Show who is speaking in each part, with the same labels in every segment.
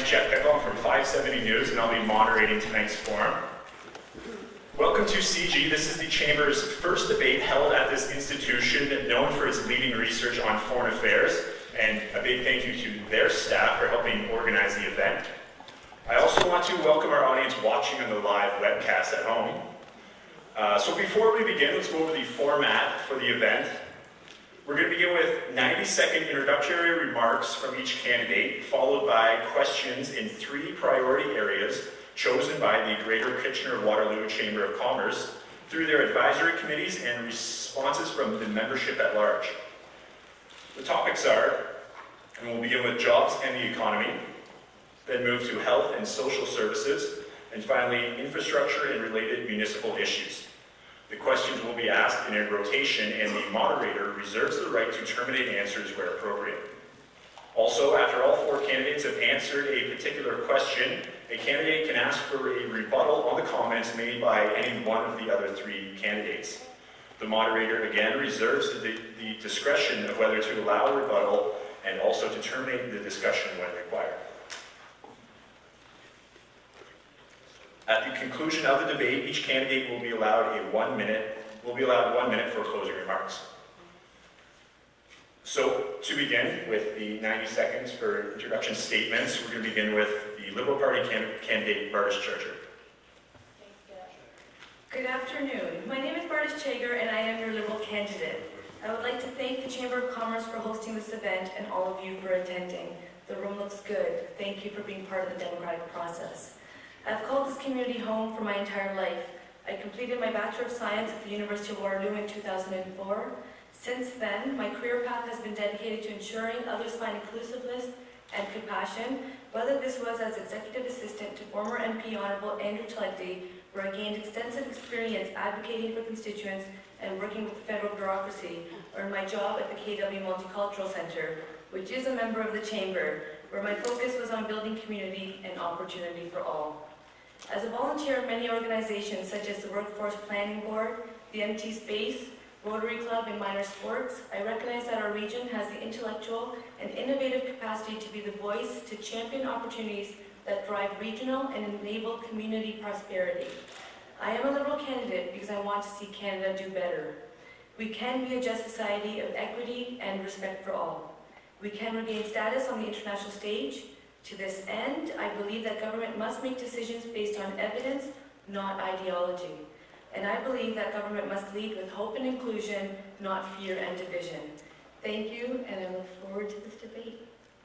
Speaker 1: Jeff Pickle. I'm from 570 News, and I'll be moderating tonight's forum. Welcome to CG. This is the Chamber's first debate held at this institution, known for its leading research on foreign affairs, and a big thank you to their staff for helping organize the event. I also want to welcome our audience watching on the live webcast at home. So before we begin, let's go over the format for the event. We're going to begin with 90-second introductory remarks from each candidate, followed by questions in 3 priority areas chosen by the Greater Kitchener-Waterloo Chamber of Commerce through their advisory committees and responses from the membership at large. The topics are, and we'll begin with jobs and the economy, then move to health and social services, and finally, infrastructure and related municipal issues. The questions will be asked in a rotation, and the moderator reserves the right to terminate answers where appropriate. Also, after all 4 candidates have answered a particular question, a candidate can ask for a rebuttal on the comments made by any one of the other 3 candidates. The moderator again reserves the discretion of whether to allow a rebuttal and also to terminate the discussion when required. At the conclusion of the debate, each candidate will be allowed 1 minute for closing remarks. So, to begin with the 90 seconds for introduction statements, we're going to begin with the Liberal Party candidate, Bardish Charger.
Speaker 2: Good afternoon. My name is Bardish Chager, and I am your Liberal candidate. I would like to thank the Chamber of Commerce for hosting this event and all of you for attending. The room looks good. Thank you for being part of the democratic process. I've called this community home for my entire life. I completed my Bachelor of Science at the University of Waterloo in 2004. Since then, my career path has been dedicated to ensuring others find inclusiveness and compassion, whether this was as Executive Assistant to former MP Honourable Andrew Telegdy, where I gained extensive experience advocating for constituents and working with the federal bureaucracy, or in my job at the KW Multicultural Centre, which is a member of the Chamber, where my focus was on building community and opportunity for all. As a volunteer of many organizations such as the Workforce Planning Board, the MT Space, Rotary Club, and Minor Sports, I recognize that our region has the intellectual and innovative capacity to be the voice to champion opportunities that drive regional and enable community prosperity. I am a Liberal candidate because I want to see Canada do better. We can be a just society of equity and respect for all. We can regain status on the international stage. To this end, I believe that government must make decisions based on evidence, not ideology. And I believe that government must lead with hope and inclusion, not fear and division. Thank you, and I look forward to this debate.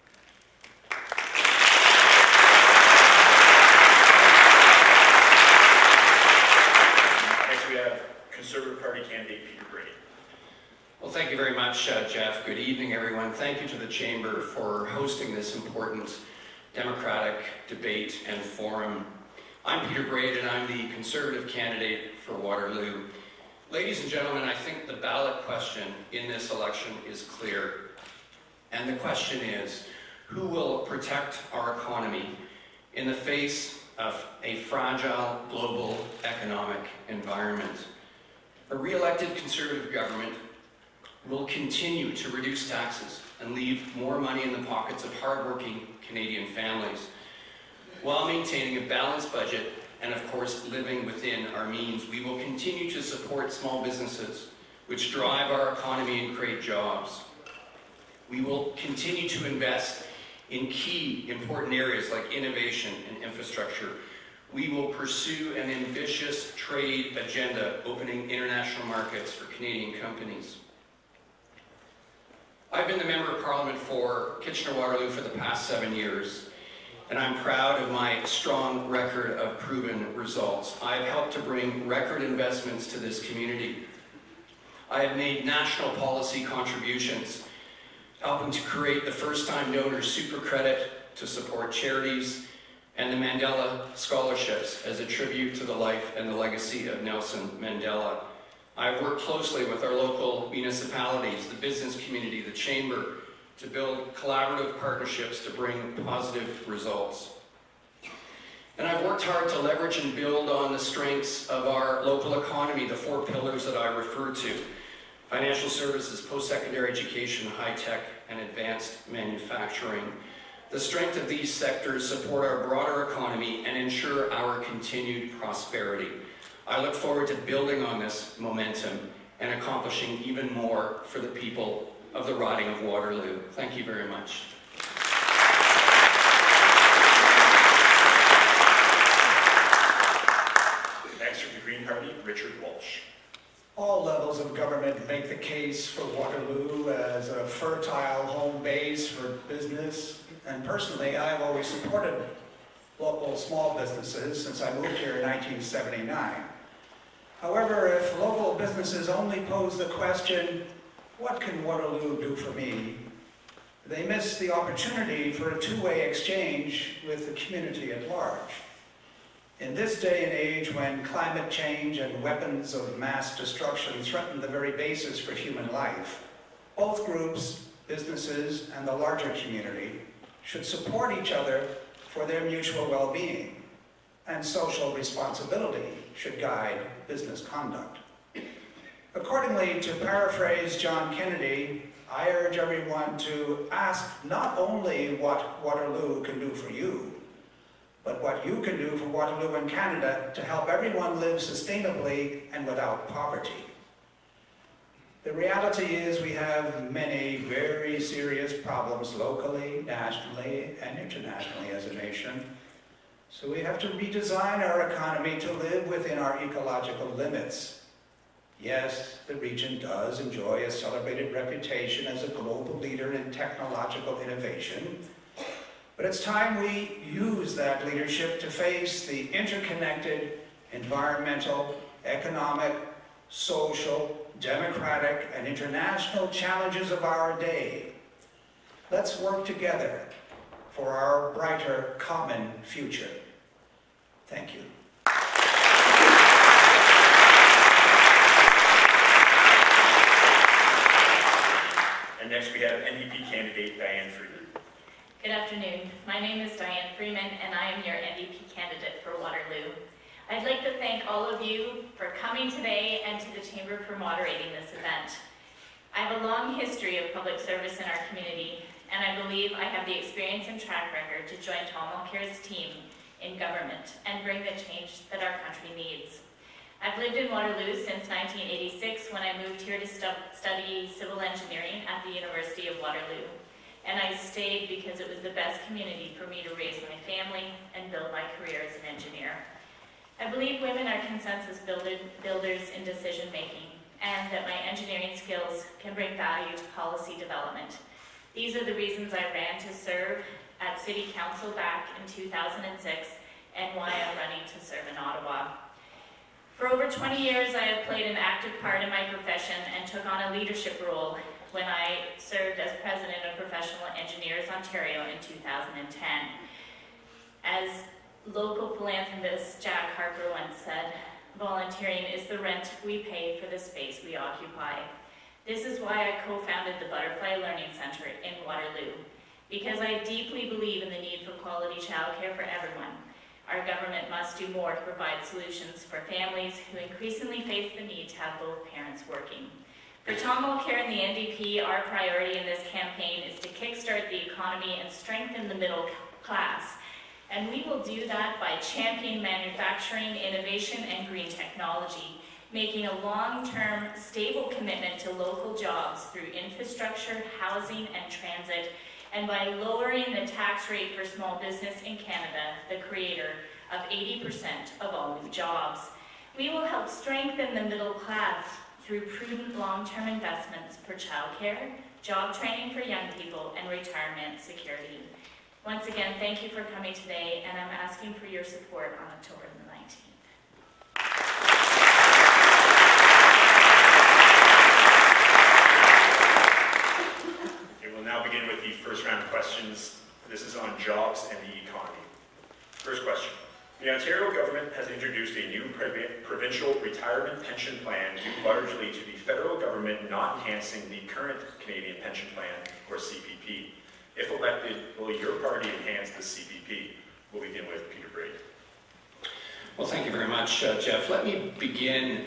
Speaker 1: Next we have Conservative Party candidate Peter Brady.
Speaker 3: Well, thank you very much, Jeff. Good evening, everyone. Thank you to the Chamber for hosting this important democratic debate and forum. I'm Peter Braid, and I'm the Conservative candidate for Waterloo. Ladies and gentlemen, I think the ballot question in this election is clear. And the question is, who will protect our economy in the face of a fragile global economic environment? A re-elected Conservative government will continue to reduce taxes and leave more money in the pockets of hardworking Canadian families, while maintaining a balanced budget and, of course, living within our means. We will continue to support small businesses, which drive our economy and create jobs. We will continue to invest in key important areas like innovation and infrastructure. We will pursue an ambitious trade agenda, opening international markets for Canadian companies. I've been the Member of Parliament for Kitchener-Waterloo for the past 7 years, and I'm proud of my strong record of proven results. I've helped to bring record investments to this community. I have made national policy contributions, helping to create the first-time donor super credit to support charities and the Mandela Scholarships as a tribute to the life and the legacy of Nelson Mandela. I've worked closely with our local municipalities, the business community, the Chamber, to build collaborative partnerships to bring positive results. And I've worked hard to leverage and build on the strengths of our local economy, the 4 pillars that I referred to: financial services, post-secondary education, high-tech, and advanced manufacturing. The strength of these sectors support our broader economy and ensure our continued prosperity. I look forward to building on this momentum and accomplishing even more for the people of the riding of Waterloo. Thank you very much.
Speaker 1: Next from the Green Party, Richard Walsh.
Speaker 4: All levels of government make the case for Waterloo as a fertile home base for business, and personally, I've always supported local small businesses since I moved here in 1979. However, if local businesses only pose the question, what can Waterloo do for me? They miss the opportunity for a two-way exchange with the community at large. In this day and age when climate change and weapons of mass destruction threaten the very basis for human life, both groups, businesses, and the larger community should support each other for their mutual well-being, and social responsibility should guide business conduct. Accordingly, to paraphrase John Kennedy, I urge everyone to ask not only what Waterloo can do for you, but what you can do for Waterloo and Canada to help everyone live sustainably and without poverty. The reality is we have many very serious problems locally, nationally, and internationally as a nation. So we have to redesign our economy to live within our ecological limits. Yes, the region does enjoy a celebrated reputation as a global leader in technological innovation, but it's time we use that leadership to face the interconnected environmental, economic, social, democratic, and international challenges of our day. Let's work together for our brighter common future. Thank you.
Speaker 1: And next we have NDP candidate Diane Freeman.
Speaker 5: Good afternoon. My name is Diane Freeman, and I am your NDP candidate for Waterloo. I'd like to thank all of you for coming today and to the Chamber for moderating this event. I have a long history of public service in our community, and I believe I have the experience and track record to join Tom Mulcair's team in government and bring the change that our country needs. I've lived in Waterloo since 1986 when I moved here to study civil engineering at the University of Waterloo. And I stayed because it was the best community for me to raise my family and build my career as an engineer. I believe women are consensus builders in decision making, and that my engineering skills can bring value to policy development. These are the reasons I ran to serve at City Council back in 2006, and why I'm running to serve in Ottawa. For over 20 years, I have played an active part in my profession and took on a leadership role when I served as president of Professional Engineers Ontario in 2010. As local philanthropist Jack Harper once said, volunteering is the rent we pay for the space we occupy. This is why I co-founded the Butterfly Learning Centre in Waterloo, because I deeply believe in the need for quality childcare for everyone. Our government must do more to provide solutions for families who increasingly face the need to have both parents working. For Tom Mulcair and the NDP, our priority in this campaign is to kickstart the economy and strengthen the middle class. And we will do that by championing manufacturing, innovation, and green technology, making a long-term, stable commitment to local jobs through infrastructure, housing, and transit, and by lowering the tax rate for small business in Canada, the creator of 80% of all new jobs. We will help strengthen the middle class through prudent long-term investments for childcare, job training for young people, and retirement security. Once again, thank you for coming today, and I'm asking for your support on October the 19th.
Speaker 1: Okay, we'll now begin with the first round of questions. This is on jobs and the economy. First question. The Ontario government has introduced a new provincial retirement pension plan due largely to the federal government not enhancing the current Canadian Pension Plan, or CPP. If elected, will your party enhance the CPP? We'll begin with Peter Braid.
Speaker 3: Well, thank you very much, Jeff. Let me begin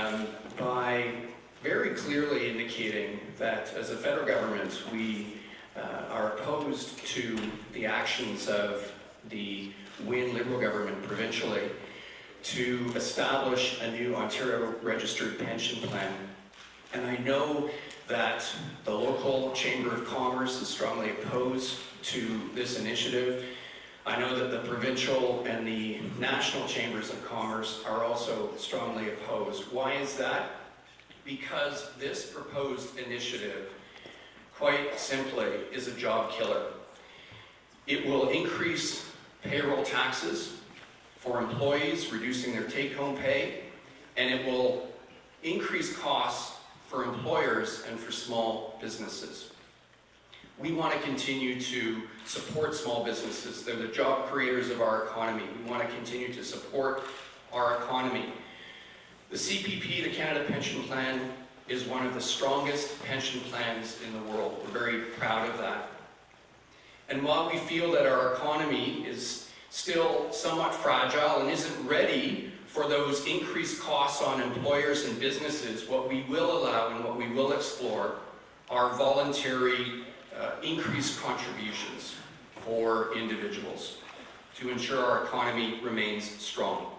Speaker 3: by very clearly indicating that as a federal government, we are opposed to the actions of the Wynne Liberal government provincially to establish a new Ontario registered pension plan. And I know that the local Chamber of Commerce is strongly opposed to this initiative. I know that the provincial and the national chambers of commerce are also strongly opposed. Why is that? Because this proposed initiative, quite simply, is a job killer. It will increase payroll taxes for employees, reducing their take-home pay, and it will increase costs for employers and for small businesses. We want to continue to support small businesses. They're the job creators of our economy. We want to continue to support our economy. The CPP, the Canada Pension Plan, is one of the strongest pension plans in the world. We're very proud of that. And while we feel that our economy is still somewhat fragile and isn't ready for those increased costs on employers and businesses, what we will allow and what we will explore are voluntary increased contributions for individuals to ensure our economy remains strong.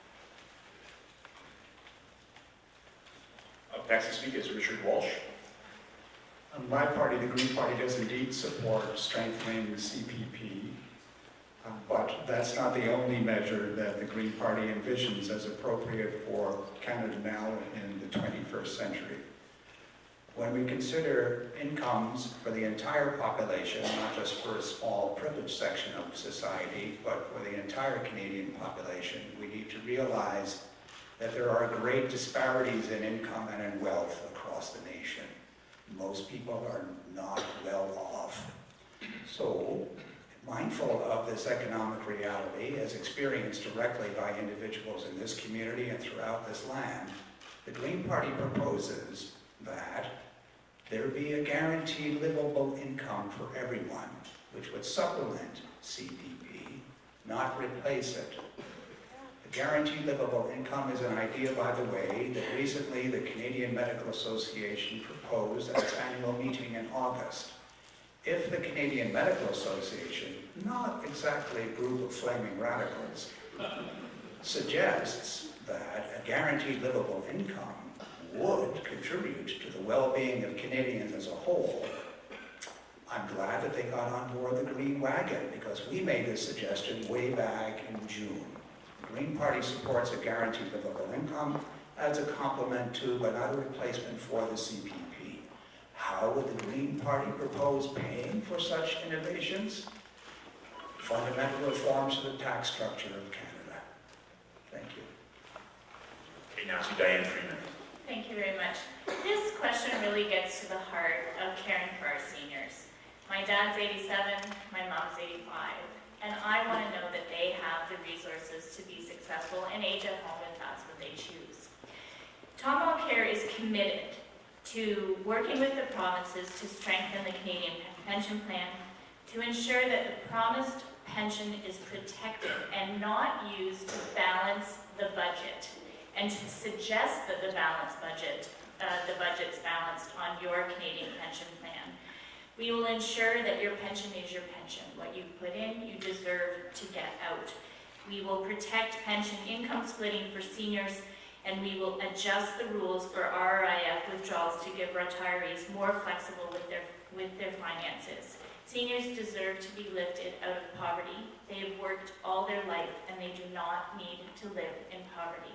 Speaker 1: Up next to speak is Richard Walsh.
Speaker 4: My party, the Green Party, does indeed support strengthening the CPP, but that's not the only measure that the Green Party envisions as appropriate for Canada now in the 21st century. When we consider incomes for the entire population, not just for a small privileged section of society, but for the entire Canadian population, we need to realize that there are great disparities in income and in wealth across the nation. Most people are not well off. So, mindful of this economic reality, as experienced directly by individuals in this community and throughout this land, the Green Party proposes that there be a guaranteed livable income for everyone, which would supplement CPP, not replace it. The guaranteed livable income is an idea, by the way, that recently the Canadian Medical Association proposed at its annual meeting in August. If the Canadian Medical Association, not exactly a group of flaming radicals, suggests that a guaranteed livable income would contribute to the well-being of Canadians as a whole, I'm glad that they got on board the Green Wagon, because we made this suggestion way back in June. The Green Party supports a guaranteed livable income as a complement to, but not a replacement for, the CPP. How would the Green Party propose paying for such innovations? Fundamental reforms to the tax structure of Canada. Thank you.
Speaker 1: Okay, now to Diane Freeman.
Speaker 5: Thank you very much. This question really gets to the heart of caring for our seniors. My dad's 87, my mom's 85, and I want to know that they have the resources to be successful and age at home if that's what they choose. Tom Mulcair is committed to working with the provinces to strengthen the Canadian Pension Plan, to ensure that the promised pension is protected and not used to balance the budget, and to suggest that the budget's balanced on your Canadian pension plan. We will ensure that your pension is your pension. What you've put in, you deserve to get out. We will protect pension income splitting for seniors, and we will adjust the rules for RRIF withdrawals to give retirees more flexible with their finances. Seniors deserve to be lifted out of poverty. They have worked all their life, and they do not need to live in poverty.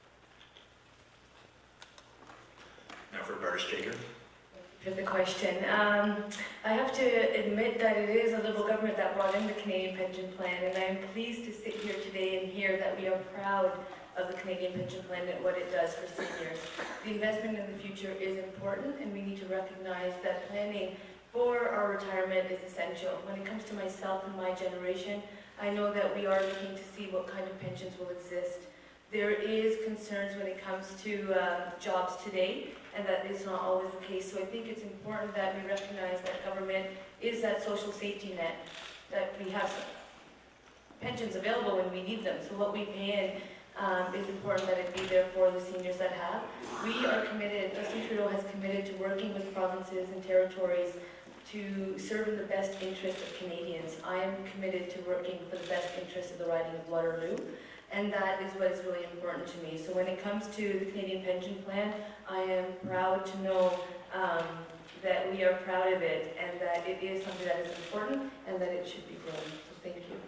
Speaker 1: Now for Bardish Jager.
Speaker 2: For the question. I have to admit that it is a Liberal government that brought in the Canadian Pension Plan, and I'm pleased to sit here today and hear that we are proud of the Canadian Pension Plan and what it does for seniors. The investment in the future is important, and we need to recognize that planning for our retirement is essential. When it comes to myself and my generation, I know that we are looking to see what kind of pensions will exist. There is concerns when it comes to jobs today, and that is not always the case. So I think it's important that we recognize that government is that social safety net, that we have pensions available when we need them. So what we pay in is important that it be there for the seniors that have. We are committed, Justin Trudeau has committed to working with provinces and territories to serve in the best interest of Canadians. I am committed to working for the best interest of the riding of Waterloo, and that is what is really important to me. So when it comes to the Canadian Pension Plan, I am proud to know that we are proud of it, and that it is something that is important, and that it should be grown. So thank you.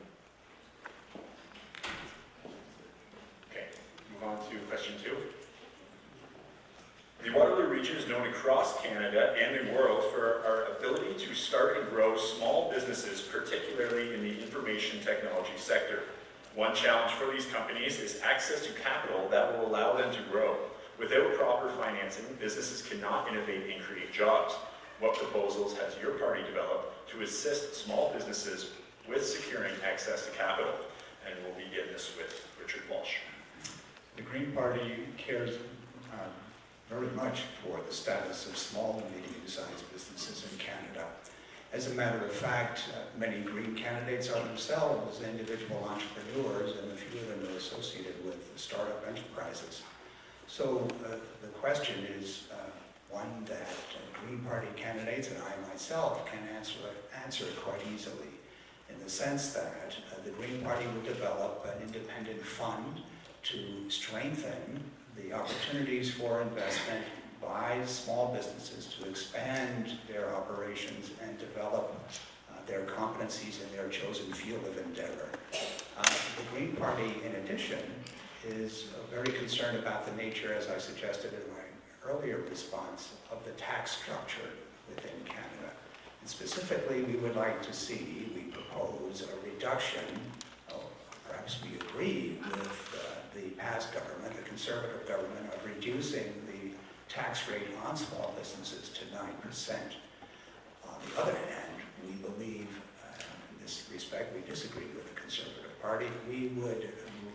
Speaker 1: Okay, move on to question 2. The Waterloo region is known across Canada and the world for our ability to start and grow small businesses, particularly in the information technology sector. One challenge for these companies is access to capital that will allow them to grow. Without proper financing, businesses cannot innovate and create jobs. What proposals has your party developed to assist small businesses with securing access to capital? And we'll begin this with Richard Walsh.
Speaker 4: The Green Party cares very much for the status of small and medium-sized businesses in Canada. As a matter of fact, many Green candidates are themselves individual entrepreneurs, and a few of them are associated with startup enterprises. So the question is one that Green Party candidates and I myself can answer quite easily, in the sense that the Green Party will develop an independent fund to strengthen the opportunities for investment by small businesses to expand their operations and develop their competencies in their chosen field of endeavor. The Green Party, in addition, is very concerned about the nature, as I suggested in my earlier response, of the tax structure within Canada. And specifically, we would like to see, we propose a reduction, perhaps we agree with the past government, the Conservative government, of reducing the tax rate on small businesses to 9%. On the other hand, we believe, in this respect, we disagree with the Conservative Party, we would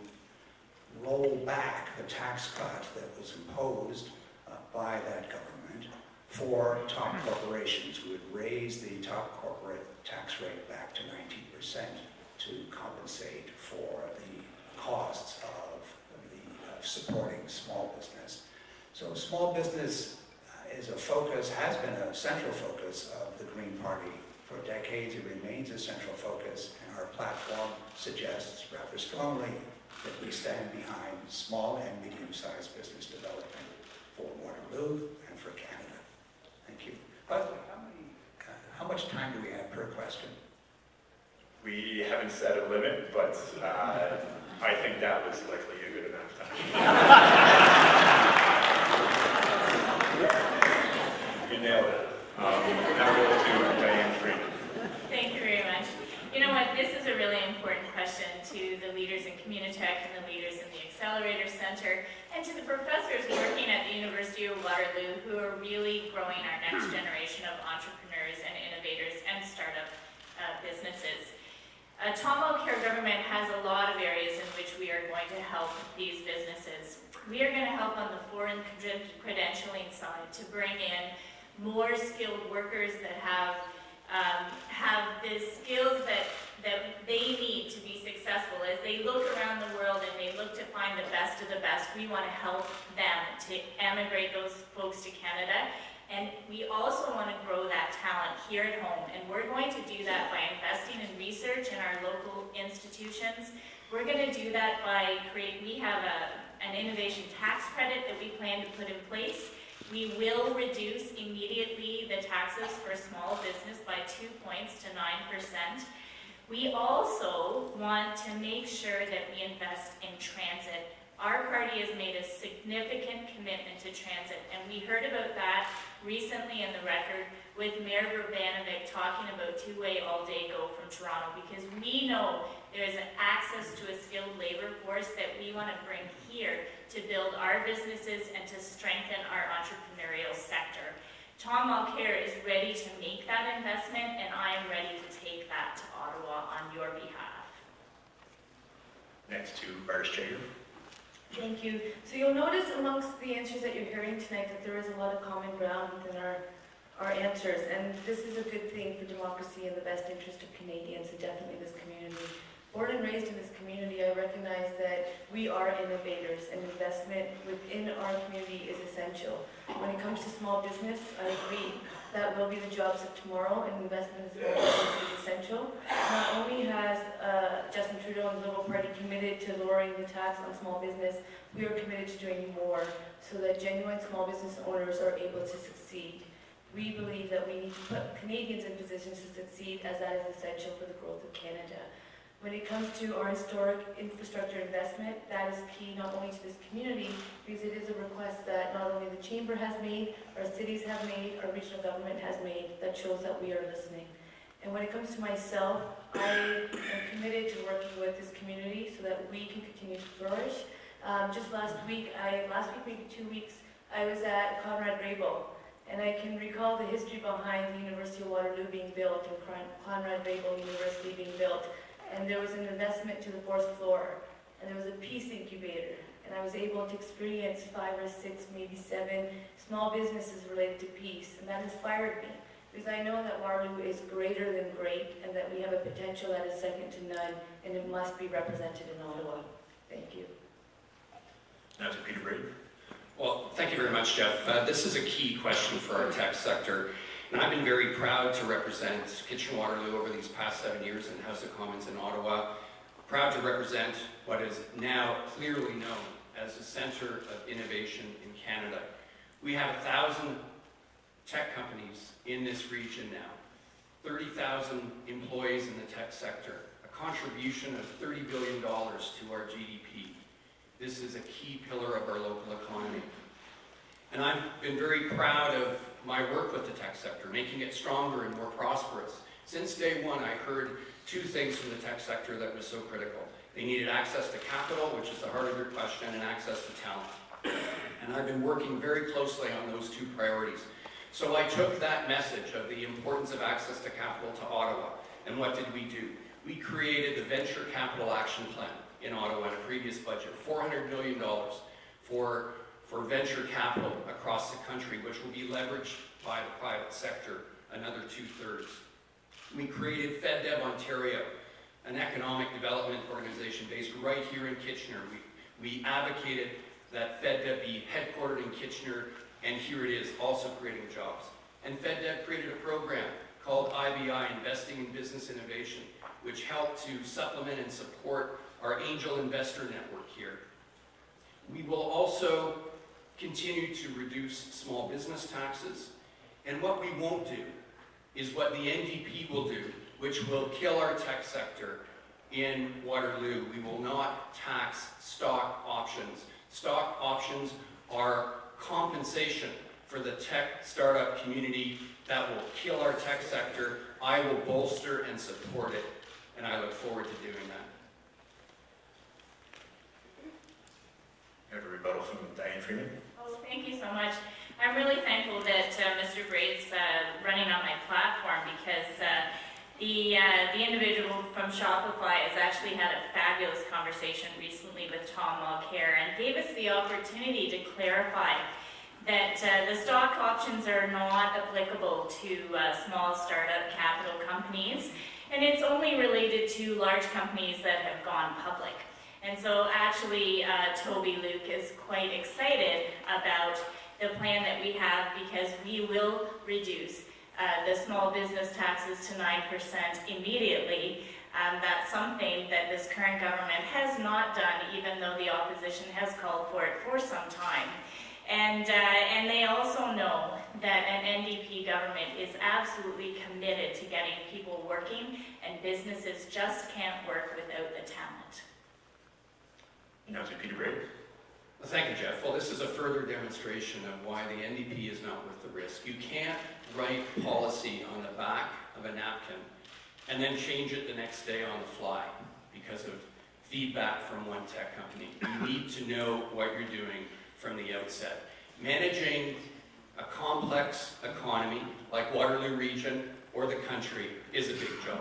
Speaker 4: roll back the tax cut that was imposed by that government for top corporations. We would raise the top corporate tax rate back to 19% to compensate for the costs of supporting small business. So small business is a focus, has been a central focus of the Green Party for decades. It remains a central focus, and our platform suggests rather strongly that we stand behind small and medium-sized business development for Waterloo and for Canada. Thank you. But how much time do we have per question?
Speaker 1: We haven't set a limit, but I think that was likely a good amount of time. You nailed it. Now we'll go to Diane Freeman.
Speaker 5: Thank you very much. You know what, this is a really important question to the leaders in Communitech and the leaders in the Accelerator Center, and to the professors working at the University of Waterloo who are really growing our next generation of entrepreneurs and innovators and startup businesses. Tom Mulcair government has a lot of areas in which we are going to help these businesses. We are going to help on the foreign credentialing side to bring in more skilled workers that have the skills that they need to be successful. As they look around the world and they look to find the best of the best, we want to help them to emigrate those folks to Canada. And we also want to grow that talent here at home. And we're going to do that by investing in research in our local institutions. We're going to do that by we have an innovation tax credit that we plan to put in place. We will reduce immediately the taxes for small business by 2 points to 9%. We also want to make sure that we invest in transit. Our party has made a significant commitment to transit, and we heard about that recently in the record with Mayor Urbanovic talking about two-way all-day go from Toronto, because we know there is an access to a skilled labor force that we want to bring here to build our businesses and to strengthen our entrepreneurial sector. Tom Mulcair is ready to make that investment, and I am ready to take that to Ottawa on your behalf.
Speaker 1: Next to Bardish Jager.
Speaker 2: Thank you. So you'll notice amongst the answers that you're hearing tonight that there is a lot of common ground within our answers, and this is a good thing for democracy and the best interest of Canadians and definitely this community. Born and raised in this community, I recognize that we are innovators, and investment within our community is essential. When it comes to small business, I agree that will be the jobs of tomorrow, and investment is essential. Not only has Justin Trudeau and the Liberal Party committed to lowering the tax on small business, we are committed to doing more so that genuine small business owners are able to succeed. We believe that we need to put Canadians in positions to succeed, as that is essential for the growth of Canada. When it comes to our historic infrastructure investment, that is key not only to this community, because it is a request that not only the Chamber has made, our cities have made, our regional government has made, that shows that we are listening. And when it comes to myself, I am committed to working with this community so that we can continue to flourish. Just last week, maybe 2 weeks, I was at Conrad Raible, and I can recall the history behind the University of Waterloo being built and Conrad Raible University being built. And there was an investment to the 4th floor, and there was a peace incubator, and I was able to experience 5 or 6, maybe 7 small businesses related to peace, and that inspired me, because I know that Waterloo is greater than great, and that we have a potential that is second to none, and it must be represented in Ottawa. Thank you.
Speaker 1: Now to Peter Brady.
Speaker 3: Well, thank you very much, Jeff. This is a key question for our tech sector. And I've been very proud to represent Kitchener-Waterloo over these past 7 years in House of Commons in Ottawa. Proud to represent what is now clearly known as the Centre of Innovation in Canada. We have 1,000 tech companies in this region now, 30,000 employees in the tech sector, a contribution of $30 billion to our GDP. This is a key pillar of our local economy. And I've been very proud of my work with the tech sector, making it stronger and more prosperous. Since day one, I heard 2 things from the tech sector that was so critical. They needed access to capital, which is the heart of your question, and access to talent. And I've been working very closely on those 2 priorities. So I took that message of the importance of access to capital to Ottawa. And what did we do? We created the Venture Capital Action Plan in Ottawa in a previous budget, $400 million for venture capital across the country, which will be leveraged by the private sector, another 2/3. We created FedDev Ontario, an economic development organization based right here in Kitchener. We advocated that FedDev be headquartered in Kitchener, and here it is, also creating jobs. And FedDev created a program called IBI, Investing in Business Innovation, which helped to supplement and support our angel investor network here. We will also continue to reduce small business taxes, and what we won't do is what the NDP will do, which will kill our tech sector in Waterloo. We will not tax stock options. Stock options are compensation for the tech startup community. That will kill our tech sector. I will bolster and support it, and I look forward to doing that.
Speaker 1: You have a rebuttal from Diane Freeman.
Speaker 5: Oh, thank you so much. I'm really thankful that Mr. Braid's running on my platform, because the individual from Shopify has actually had a fabulous conversation recently with Tom Mulcair and gave us the opportunity to clarify that the stock options are not applicable to small startup capital companies, and it's only related to large companies that have gone public. And so actually, Toby Luke is quite excited about the plan that we have, because we will reduce the small business taxes to 9% immediately. That's something that this current government has not done, even though the opposition has called for it for some time. And they also know that an NDP government is absolutely committed to getting people working, and businesses just can't work without the talent.
Speaker 1: Now to Peter Brady.
Speaker 3: Well, thank you, Jeff. Well, this is a further demonstration of why the NDP is not worth the risk. You can't write policy on the back of a napkin and then change it the next day on the fly because of feedback from one tech company. You need to know what you're doing from the outset. Managing a complex economy like Waterloo Region or the country is a big job.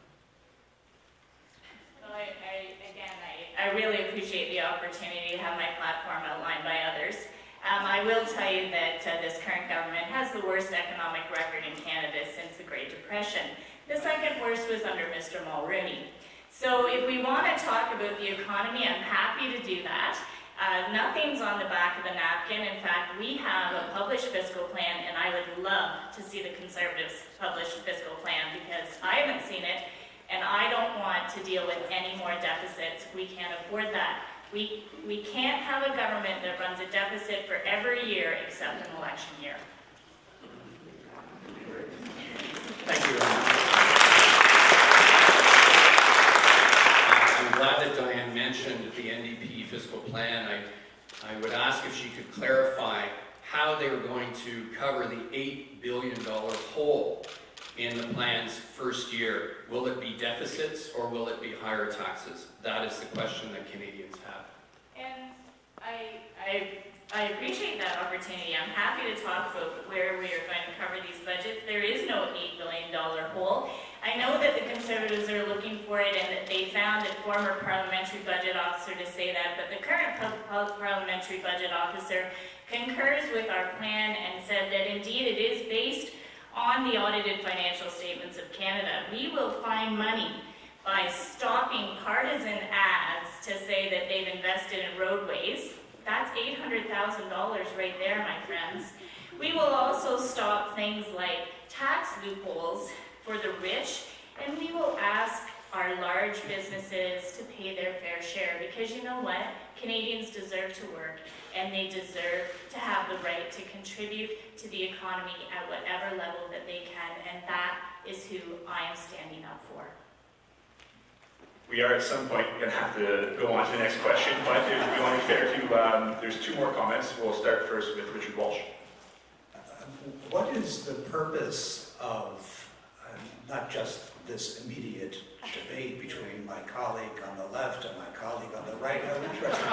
Speaker 5: I really appreciate the opportunity to have my platform outlined by others. I will tell you that this current government has the worst economic record in Canada since the Great Depression. The second worst was under Mr. Mulrooney. So if we want to talk about the economy, I'm happy to do that. Nothing's on the back of the napkin. In fact, we have a published fiscal plan, and I would love to see the Conservatives publish a fiscal plan because I haven't seen it, and I don't want to deal with any more deficits. We can't afford that. We can't have a government that runs a deficit for every year except an election year.
Speaker 3: Thank you. I'm glad that Diane mentioned the NDP fiscal plan. I would ask if she could clarify how they were going to cover the $8 billion hole in the plan's first year. Will it be deficits or will it be higher taxes? That is the question that Canadians have.
Speaker 5: And I appreciate that opportunity. I'm happy to talk about where we are going to cover these budgets. There is no $8 billion hole. I know that the Conservatives are looking for it and that they found a former parliamentary budget officer to say that, but the current parliamentary budget officer concurs with our plan and said that indeed it is based on the audited financial statements of Canada. We will find money by stopping partisan ads to say that they've invested in roadways. That's $800,000 right there, my friends. We will also stop things like tax loopholes for the rich, and we will ask our large businesses to pay their fair share, because you know what? Canadians deserve to work, and they deserve to have the right to contribute to the economy at whatever level that they can, and that is who I am standing up for.
Speaker 1: We are at some point going to have to go on to the next question, but if we want to be fair to, there's two more comments. We'll start first with Richard Walsh.
Speaker 4: What is the purpose of not just this immediate debate between my colleague on the left and my colleague on the right? I'm interested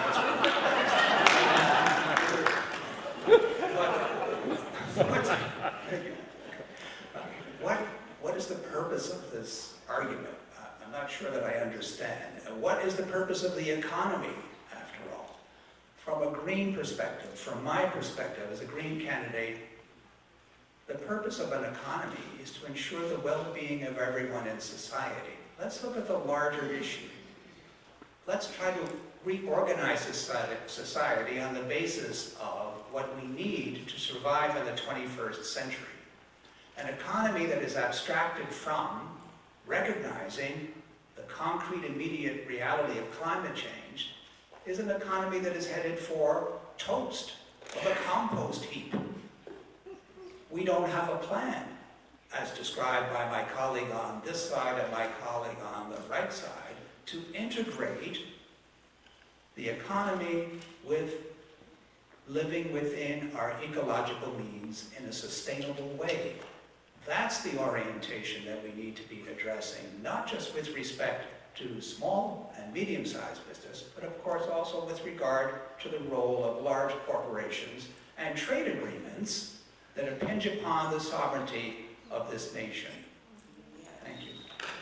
Speaker 4: in what is the purpose of this argument? I'm not sure that I understand. What is the purpose of the economy, after all? From a Green perspective, from my perspective as a Green candidate, the purpose of an economy is to ensure the well-being of everyone in society. Let's look at the larger issue. Let's try to reorganize society on the basis of what we need to survive in the 21st century. An economy that is abstracted from recognizing the concrete immediate reality of climate change is an economy that is headed for toast, of a compost heap. We don't have a plan, as described by my colleague on this side and my colleague on the right side, to integrate the economy with living within our ecological means in a sustainable way. That's the orientation that we need to be addressing, not just with respect to small and medium-sized business, but of course also with regard to the role of large corporations and trade agreements that impinge upon the sovereignty of this nation. Thank you.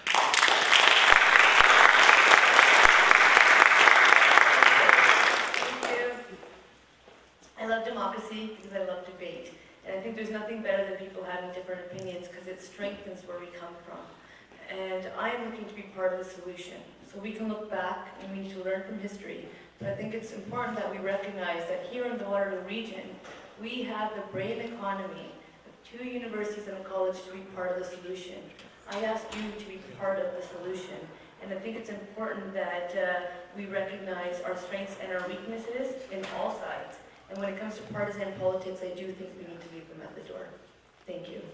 Speaker 2: Thank you. I love democracy because I love debate. And I think there's nothing better than people having different opinions because it strengthens where we come from. And I am looking to be part of the solution. So we can look back and we need to learn from history. But I think it's important that we recognize that here in the Waterloo region, we have the brave economy of 2 universities and a college to be part of the solution. I ask you to be part of the solution. And I think it's important that we recognize our strengths and our weaknesses in all sides. And when it comes to partisan politics, I do think we need to leave them at the door. Thank you.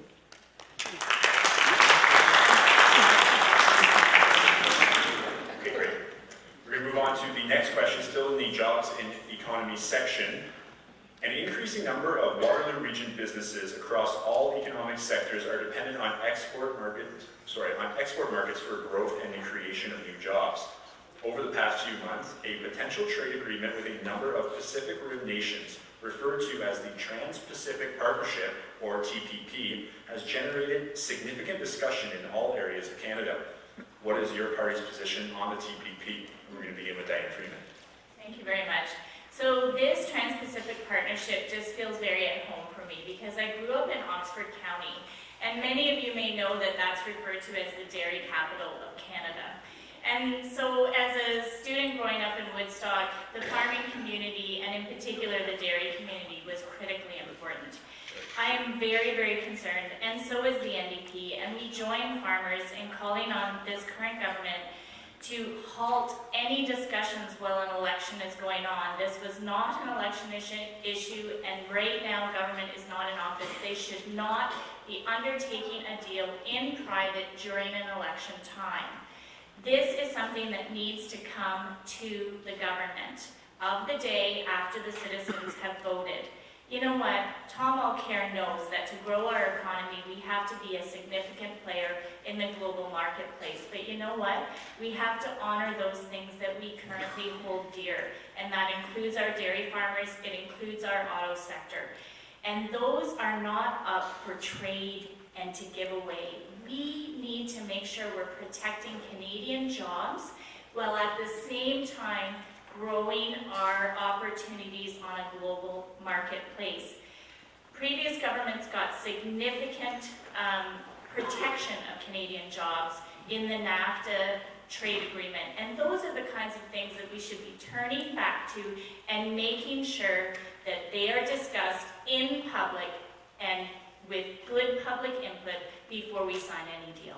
Speaker 1: Okay, great. We're going to move on to the next question, still in the jobs and economy section. An increasing number of Waterloo region businesses across all economic sectors are dependent on export markets for growth and the creation of new jobs. Over the past few months, a potential trade agreement with a number of Pacific Rim nations, referred to as the Trans-Pacific Partnership, or TPP, has generated significant discussion in all areas of Canada. What is your party's position on the TPP? We're going to begin with Diane Freeman.
Speaker 5: Thank you very much. So this Trans-Pacific Partnership just feels very at home for me because I grew up in Oxford County, and many of you may know that that's referred to as the dairy capital of Canada. And so as a student growing up in Woodstock, the farming community, and in particular the dairy community, was critically important. I am very, very concerned, and so is the NDP, and we join farmers in calling on this current government to halt any discussions while an election is going on. This was not an election issue, and right now government is not in office. They should not be undertaking a deal in private during an election time. This is something that needs to come to the government of the day after the citizens have voted. You know what? Tom Mulcair knows that to grow our economy, we have to be a significant player in the global marketplace. But you know what? We have to honor those things that we currently hold dear. And that includes our dairy farmers, it includes our auto sector. And those are not up for trade and to give away. We need to make sure we're protecting Canadian jobs while at the same time growing our opportunities on a global marketplace. Previous governments got significant protection of Canadian jobs in the NAFTA trade agreement, and those are the kinds of things that we should be turning back to and making sure that they are discussed in public and with good public input before we sign any deal.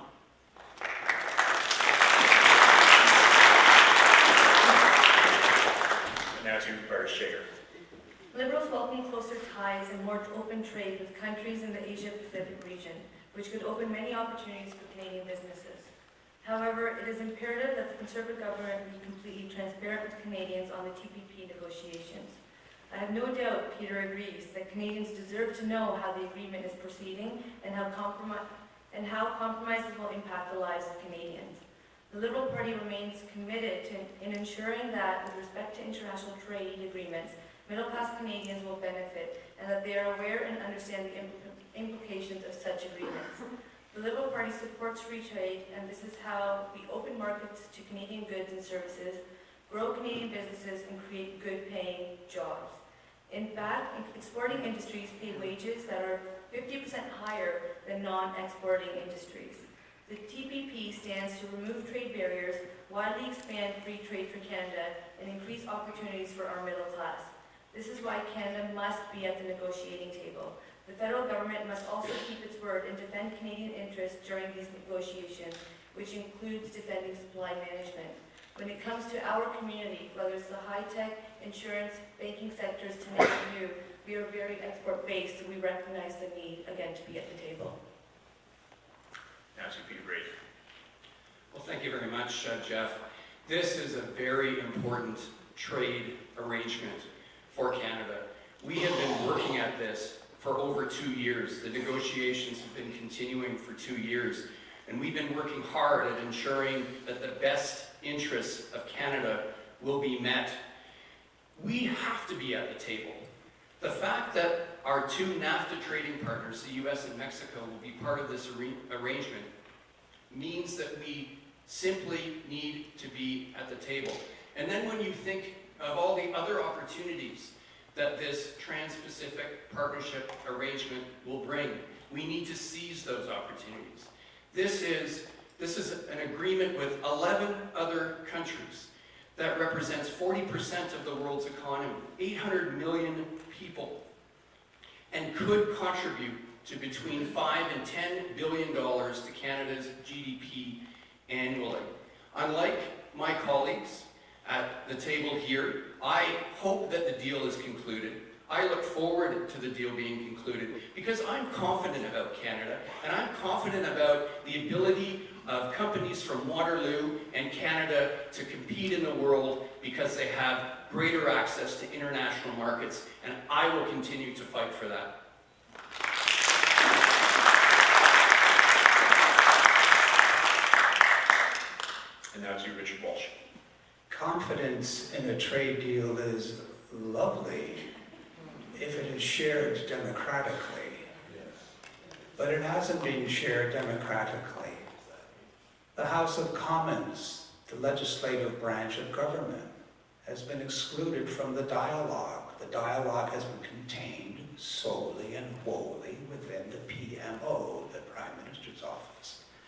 Speaker 1: Now to Bart Shager.
Speaker 2: Liberals welcome closer ties and more open trade with countries in the Asia-Pacific region, which could open many opportunities for Canadian businesses. However, it is imperative that the Conservative government be completely transparent with Canadians on the TPP negotiations. I have no doubt Peter agrees that Canadians deserve to know how the agreement is proceeding and how compromises will impact the lives of Canadians. The Liberal Party remains committed in ensuring that, with respect to international trade agreements, middle-class Canadians will benefit and that they are aware and understand the implications of such agreements. The Liberal Party supports free trade, and this is how we open markets to Canadian goods and services, grow Canadian businesses, and create good-paying jobs. In fact, exporting industries pay wages that are 50% higher than non-exporting industries. The TPP stands to remove trade barriers, widely expand free trade for Canada, and increase opportunities for our middle class. This is why Canada must be at the negotiating table. The federal government must also keep its word and defend Canadian interests during these negotiations, which includes defending supply management. When it comes to our community, whether it's the high-tech, insurance, banking sectors, to name a few, we are very export-based, so we recognize the need, again, to be at the table.
Speaker 1: Now to Peter Braid.
Speaker 3: Well, thank you very much, Jeff. This is a very important trade arrangement for Canada. We have been working at this for over 2 years. The negotiations have been continuing for 2 years, and we've been working hard at ensuring that the best interests of Canada will be met. We have to be at the table. The fact that our two NAFTA trading partners, the US and Mexico, will be part of this arrangement means that we simply need to be at the table. And then when you think of all the other opportunities that this Trans-Pacific Partnership arrangement will bring, we need to seize those opportunities. This is an agreement with 11 other countries that represents 40% of the world's economy, 800 million people, and could contribute to between $5 and $10 billion to Canada's GDP annually. Unlike my colleagues at the table here, I hope that the deal is concluded. I look forward to the deal being concluded because I'm confident about Canada, and I'm confident about the ability of companies from Waterloo and Canada to compete in the world because they have greater access to international markets, and I will continue to fight for that.
Speaker 1: And now to Richard Walsh.
Speaker 4: Confidence in a trade deal is lovely if it is shared democratically, but it hasn't been shared democratically. The House of Commons, the legislative branch of government, has been excluded from the dialogue. The dialogue has been contained solely and wholly within the PMO, the Prime Minister's office.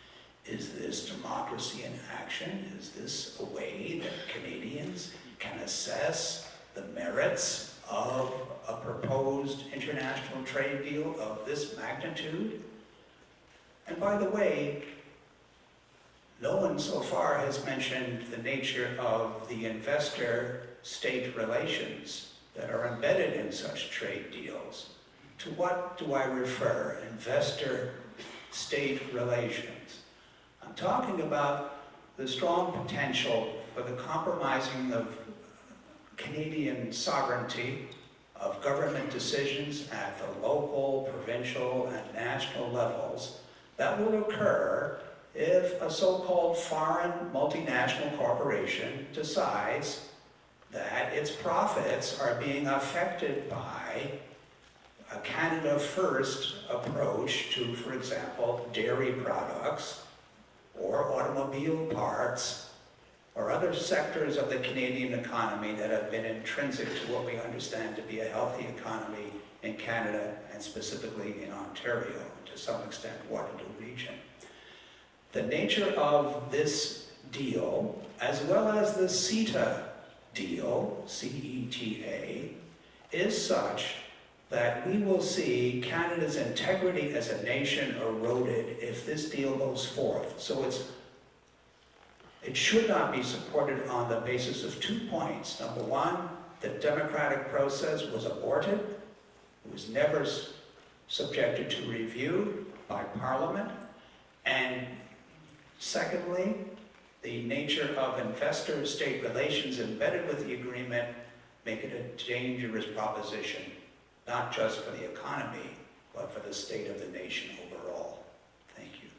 Speaker 4: Is this democracy in action? Is this a way that Canadians can assess the merits of a proposed international trade deal of this magnitude? And by the way, no one so far has mentioned the nature of the investor-state relations that are embedded in such trade deals. To what do I refer? Investor-state relations. I'm talking about the strong potential for the compromising of Canadian sovereignty, of government decisions at the local, provincial, and national levels that will occur if a so-called foreign multinational corporation decides that its profits are being affected by a Canada First approach to, for example, dairy products or automobile parts or other sectors of the Canadian economy that have been intrinsic to what we understand to be a healthy economy in Canada and specifically in Ontario, and to some extent Waterloo region. The nature of this deal, as well as the CETA deal, C-E-T-A, is such that we will see Canada's integrity as a nation eroded if this deal goes forth. So it should not be supported on the basis of 2 points. Number one, the democratic process was aborted. It was never subjected to review by Parliament. And secondly, the nature of investor-state relations embedded with the agreement make it a dangerous proposition, not just for the economy, but for the state of the nation overall. Thank you.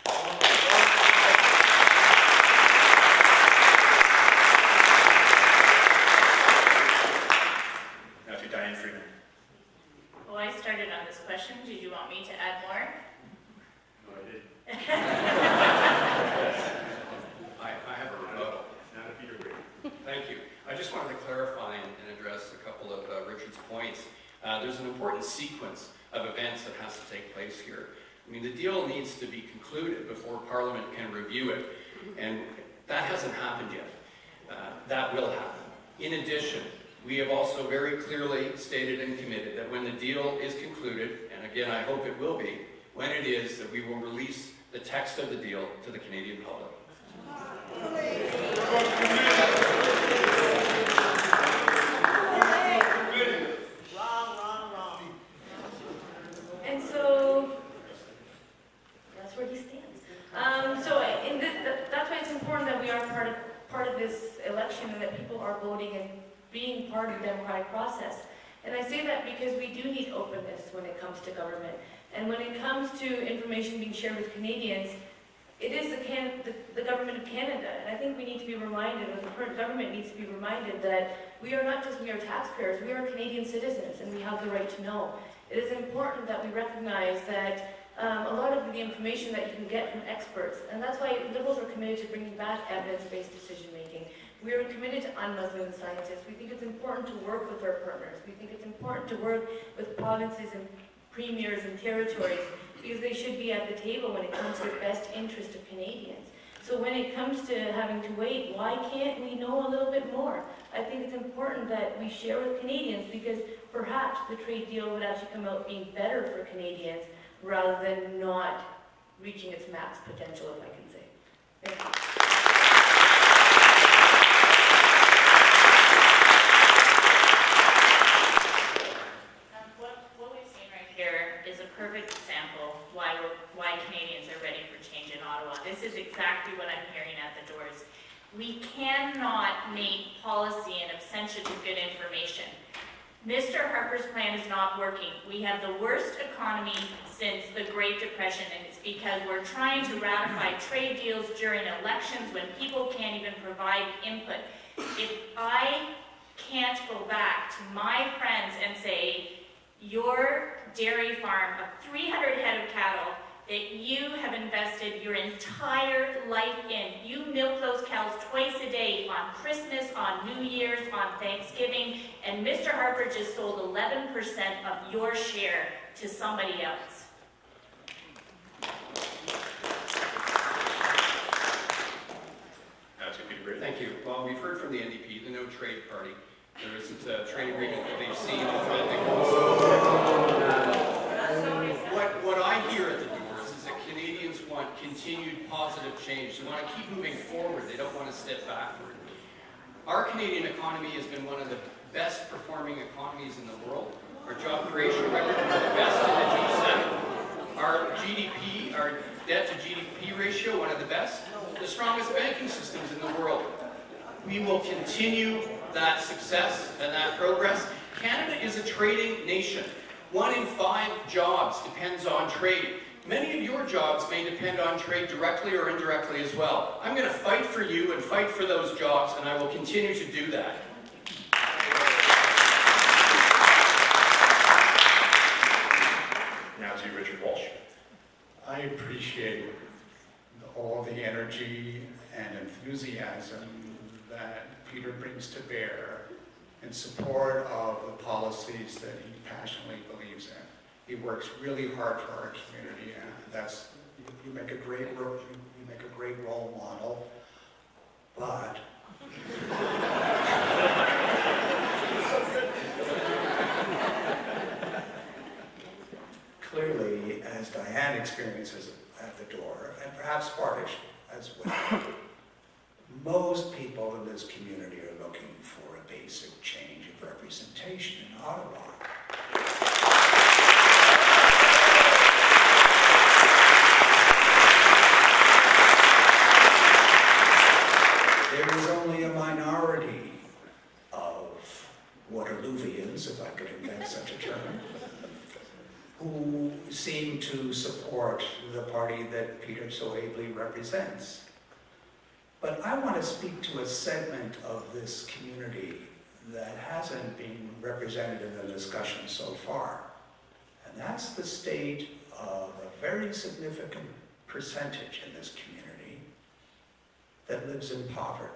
Speaker 1: Now to Diane Freeman.
Speaker 5: Well, I started on this question. Did you want me to add more?
Speaker 1: No, I did.
Speaker 3: I have a rebuttal.
Speaker 1: Now to Peter Brady.
Speaker 3: Thank you. I just wanted to clarify and address a couple of Richard's points. There's an important sequence of events that has to take place here. I mean, the deal needs to be concluded before Parliament can review it, and that hasn't happened yet. That will happen. In addition, we have also very clearly stated and committed that when the deal is concluded, and again, I hope it will be, when it is, that we will release the text of the deal to the Canadian public.
Speaker 2: And so, that's where he stands. That's why it's important that we are part of this election and that people are voting and being part of the democratic process. And I say that because we do need openness when it comes to government. And when it comes to information being shared with Canadians, it is the government of Canada. And I think we need to be reminded, or the current government needs to be reminded, that we are not just mere taxpayers, we are Canadian citizens and we have the right to know. It is important that we recognize that a lot of the information that you can get from experts, and that's why Liberals are committed to bringing back evidence-based decision-making. We are committed to unmuzzling scientists. We think it's important to work with our partners. We think it's important to work with provinces and premiers and territories because they should be at the table when it comes to the best interest of Canadians. So when it comes to having to wait, why can't we know a little bit more? I think it's important that we share with Canadians because perhaps the trade deal would actually come out being better for Canadians rather than not reaching its max potential, if I can say. Thank you.
Speaker 5: What we've seen right here is a perfect example why Canadians are ready for change in Ottawa. This is exactly what I'm hearing at the doors. We cannot make policy in absentia to good information. Mr. Harper's plan is not working. We have the worst economy since the Great Depression, and it's because we're trying to ratify trade deals during elections when people can't even provide input. If I can't go back to my friends and say, your dairy farm of 300 head of cattle that you have invested your entire life in. You milk those cows twice a day on Christmas, on New Year's, on Thanksgiving, and Mr. Harper just sold 11% of your share to somebody else.
Speaker 1: Peter Brady.
Speaker 3: Thank you. Well, we've heard from the NDP, the No Trade Party. There isn't a trade agreement that they've seen in front of What I hear at the doors is that Canadians want continued positive change. They want to keep moving forward. They don't want to step backward. Our Canadian economy has been one of the best performing economies in the world. Our job creation record is the best in the G7. Our GDP, our debt to GDP ratio, one of the best. The strongest banking systems in the world. We will continue that success and that progress. Canada is a trading nation. 1 in 5 jobs depends on trade. Many of your jobs may depend on trade directly or indirectly as well. I'm going to fight for you and fight for those jobs, and I will continue to do that.
Speaker 1: Now to Richard Walsh.
Speaker 4: I appreciate all the energy and enthusiasm that Peter brings to bear in support of the policies that he passionately believes in. He works really hard for our community, and that's you make a great role model. But clearly, as Diane experiences at the door, and perhaps Bardish as well, most people in this community are looking for a basic change of representation in Ottawa. There is only a minority of Waterloovians, if I could invent such a term, who seem to support the party that Peter so ably represents. But I want to speak to a segment of this community that hasn't been represented in the discussion so far. And that's the state of a very significant percentage in this community that lives in poverty.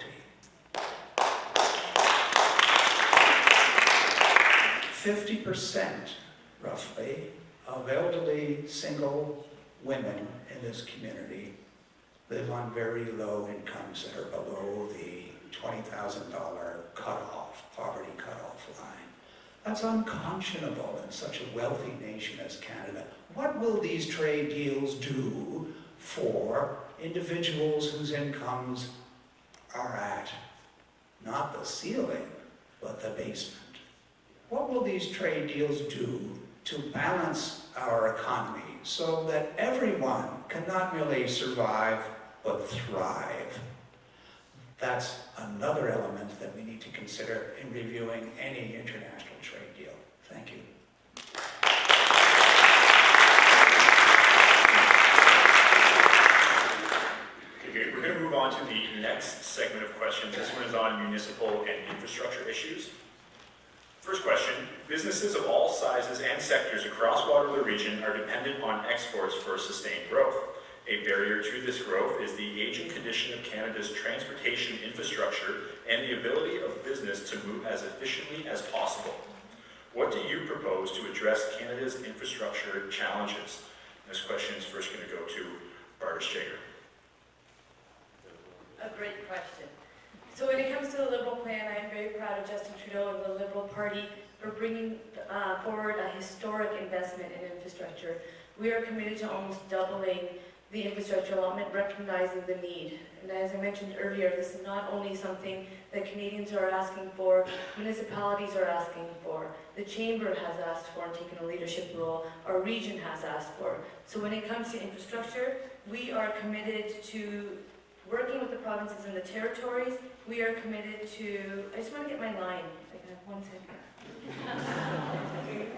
Speaker 4: 50%, roughly, of elderly single women in this community live on very low incomes that are below the $20,000 poverty cutoff line. That's unconscionable in such a wealthy nation as Canada. What will these trade deals do for individuals whose incomes are at not the ceiling, but the basement? What will these trade deals do to balance our economy so that everyone can not merely survive, but thrive? That's another element that we need to consider in reviewing any international trade deal. Thank you.
Speaker 1: Okay, we're going to move on to the next segment of questions. This one is on municipal and infrastructure issues. First question, businesses of all sizes and sectors across Waterloo Region are dependent on exports for sustained growth. A barrier to this growth is the aging condition of Canada's transportation infrastructure and the ability of business to move as efficiently as possible. What do you propose to address Canada's infrastructure challenges? This question is first going to go to Bardish Jager.
Speaker 2: A great question. So when it comes to the Liberal plan, I am very proud of Justin Trudeau and the Liberal Party for bringing forward a historic investment in infrastructure. We are committed to almost doubling the infrastructure allotment, recognizing the need. And as I mentioned earlier, this is not only something that Canadians are asking for, municipalities are asking for, the Chamber has asked for and taken a leadership role, our region has asked for. So when it comes to infrastructure, we are committed to working with the provinces and the territories. We are committed to, I just want to get my line, I can have 1 second.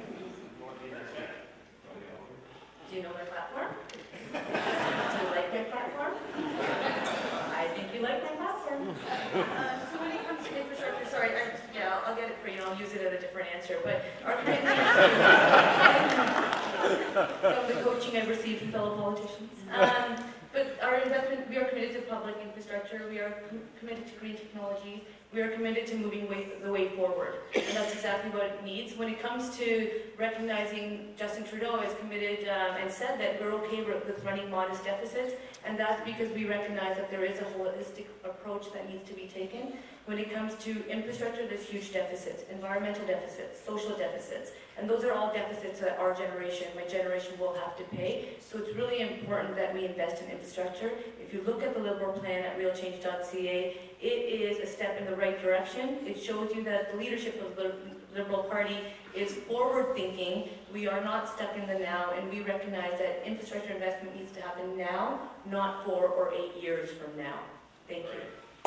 Speaker 2: Do you know my platform? Do you like my platform? I think you like my platform. So when it comes to infrastructure, sorry, I'll get it for you, I'll use it at a different answer, but our commitment from the coaching I've received from fellow politicians. But our investment, we are committed to public infrastructure, we are committed to green technologies, we are committed to moving the way forward. And that's exactly what it needs. When it comes to recognizing Justin Trudeau has committed and said that we're okay with running modest deficits, and that's because we recognize that there is a holistic approach that needs to be taken. When it comes to infrastructure, there's huge deficits, environmental deficits, social deficits, and those are all deficits that our generation, my generation, will have to pay. So it's really important that we invest in infrastructure. If you look at the Liberal plan at realchange.ca, it is a step in the right direction. It shows you that the leadership of the Liberal Party is forward-thinking. We are not stuck in the now, and we recognize that infrastructure investment needs to happen now, not 4 or 8 years from now. Thank you.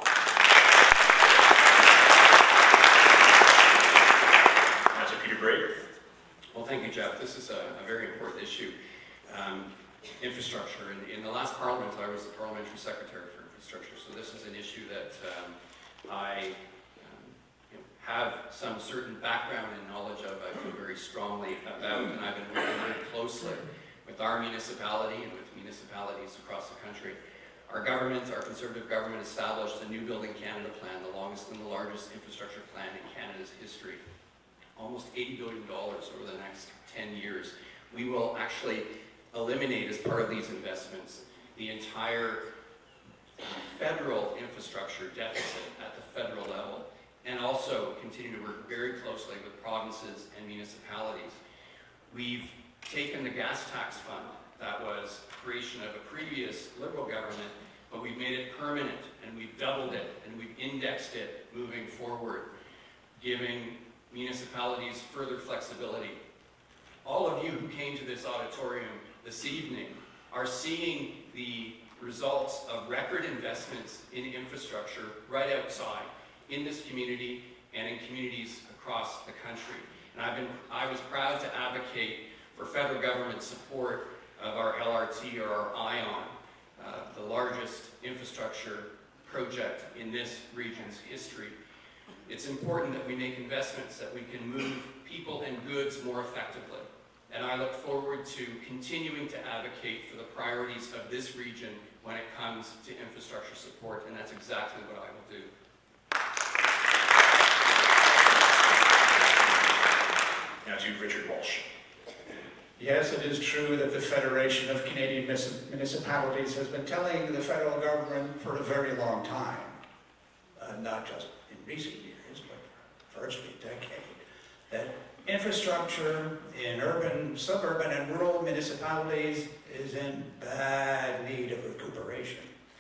Speaker 1: Peter Bray.
Speaker 3: Well, thank you, Jeff. This is a very important issue. Infrastructure. In the last Parliament, I was the Parliamentary Secretary for Infrastructure, so this is an issue that I have some certain background and knowledge of, I feel very strongly about, and I've been working very closely with our municipality and with municipalities across the country. Our government, our Conservative government, established a New Building Canada plan, the longest and the largest infrastructure plan in Canada's history. Almost $80 billion over the next 10 years. We will actually eliminate, as part of these investments, the entire federal infrastructure deficit at the federal level, and also continue to work very closely with provinces and municipalities. We've taken the gas tax fund that was creation of a previous Liberal government, but we've made it permanent, and we've doubled it, and we've indexed it moving forward, giving municipalities further flexibility. All of you who came to this auditorium this evening are seeing the results of record investments in infrastructure right outside in this community and in communities across the country. And I was proud to advocate for federal government support of our LRT, or our ION, the largest infrastructure project in this region's history. It's important that we make investments that we can move people and goods more effectively. And I look forward to continuing to advocate for the priorities of this region when it comes to infrastructure support, and that's exactly what I will do.
Speaker 1: Now to Richard Walsh.
Speaker 4: Yes, it is true that the Federation of Canadian Municipalities has been telling the federal government for a very long time, not just in recent years, but virtually a decade, that infrastructure in urban, suburban, and rural municipalities is in bad need of recuperation.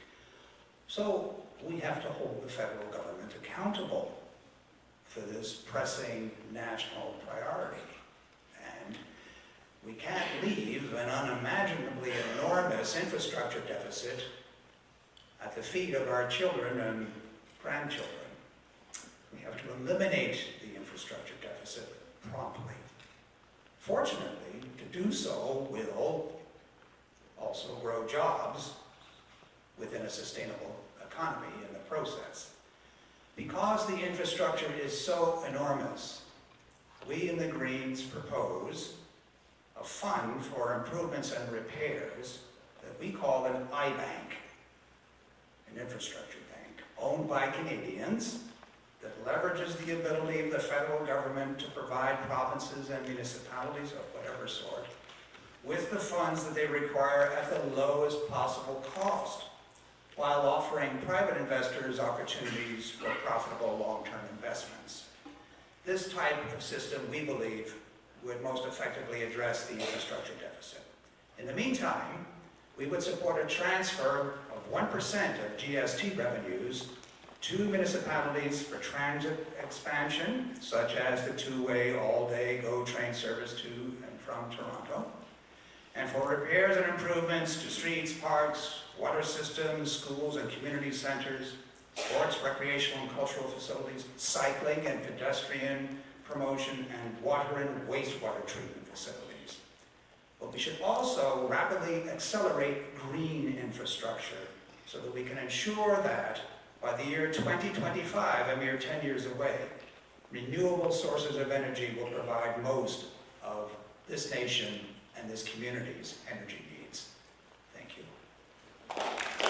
Speaker 4: So we have to hold the federal government accountable for this pressing national priority. And we can't leave an unimaginably enormous infrastructure deficit at the feet of our children and grandchildren. We have to eliminate the infrastructure deficit promptly. Fortunately, to do so will also grow jobs within a sustainable economy in the process. Because the infrastructure is so enormous, we in the Greens propose a fund for improvements and repairs that we call an iBank, an infrastructure bank, owned by Canadians, that leverages the ability of the federal government to provide provinces and municipalities of whatever sort with the funds that they require at the lowest possible cost, while offering private investors opportunities for profitable long-term investments. This type of system, we believe, would most effectively address the infrastructure deficit. In the meantime, we would support a transfer of 1% of GST revenues to municipalities for transit expansion, such as the two-way, all-day GO train service to and from Toronto, and for repairs and improvements to streets, parks, water systems, schools and community centers, sports, recreational and cultural facilities, cycling and pedestrian promotion, and water and wastewater treatment facilities. But we should also rapidly accelerate green infrastructure so that we can ensure that by the year 2025, a mere 10 years away, renewable sources of energy will provide most of this nation and this community's energy needs. Thank you.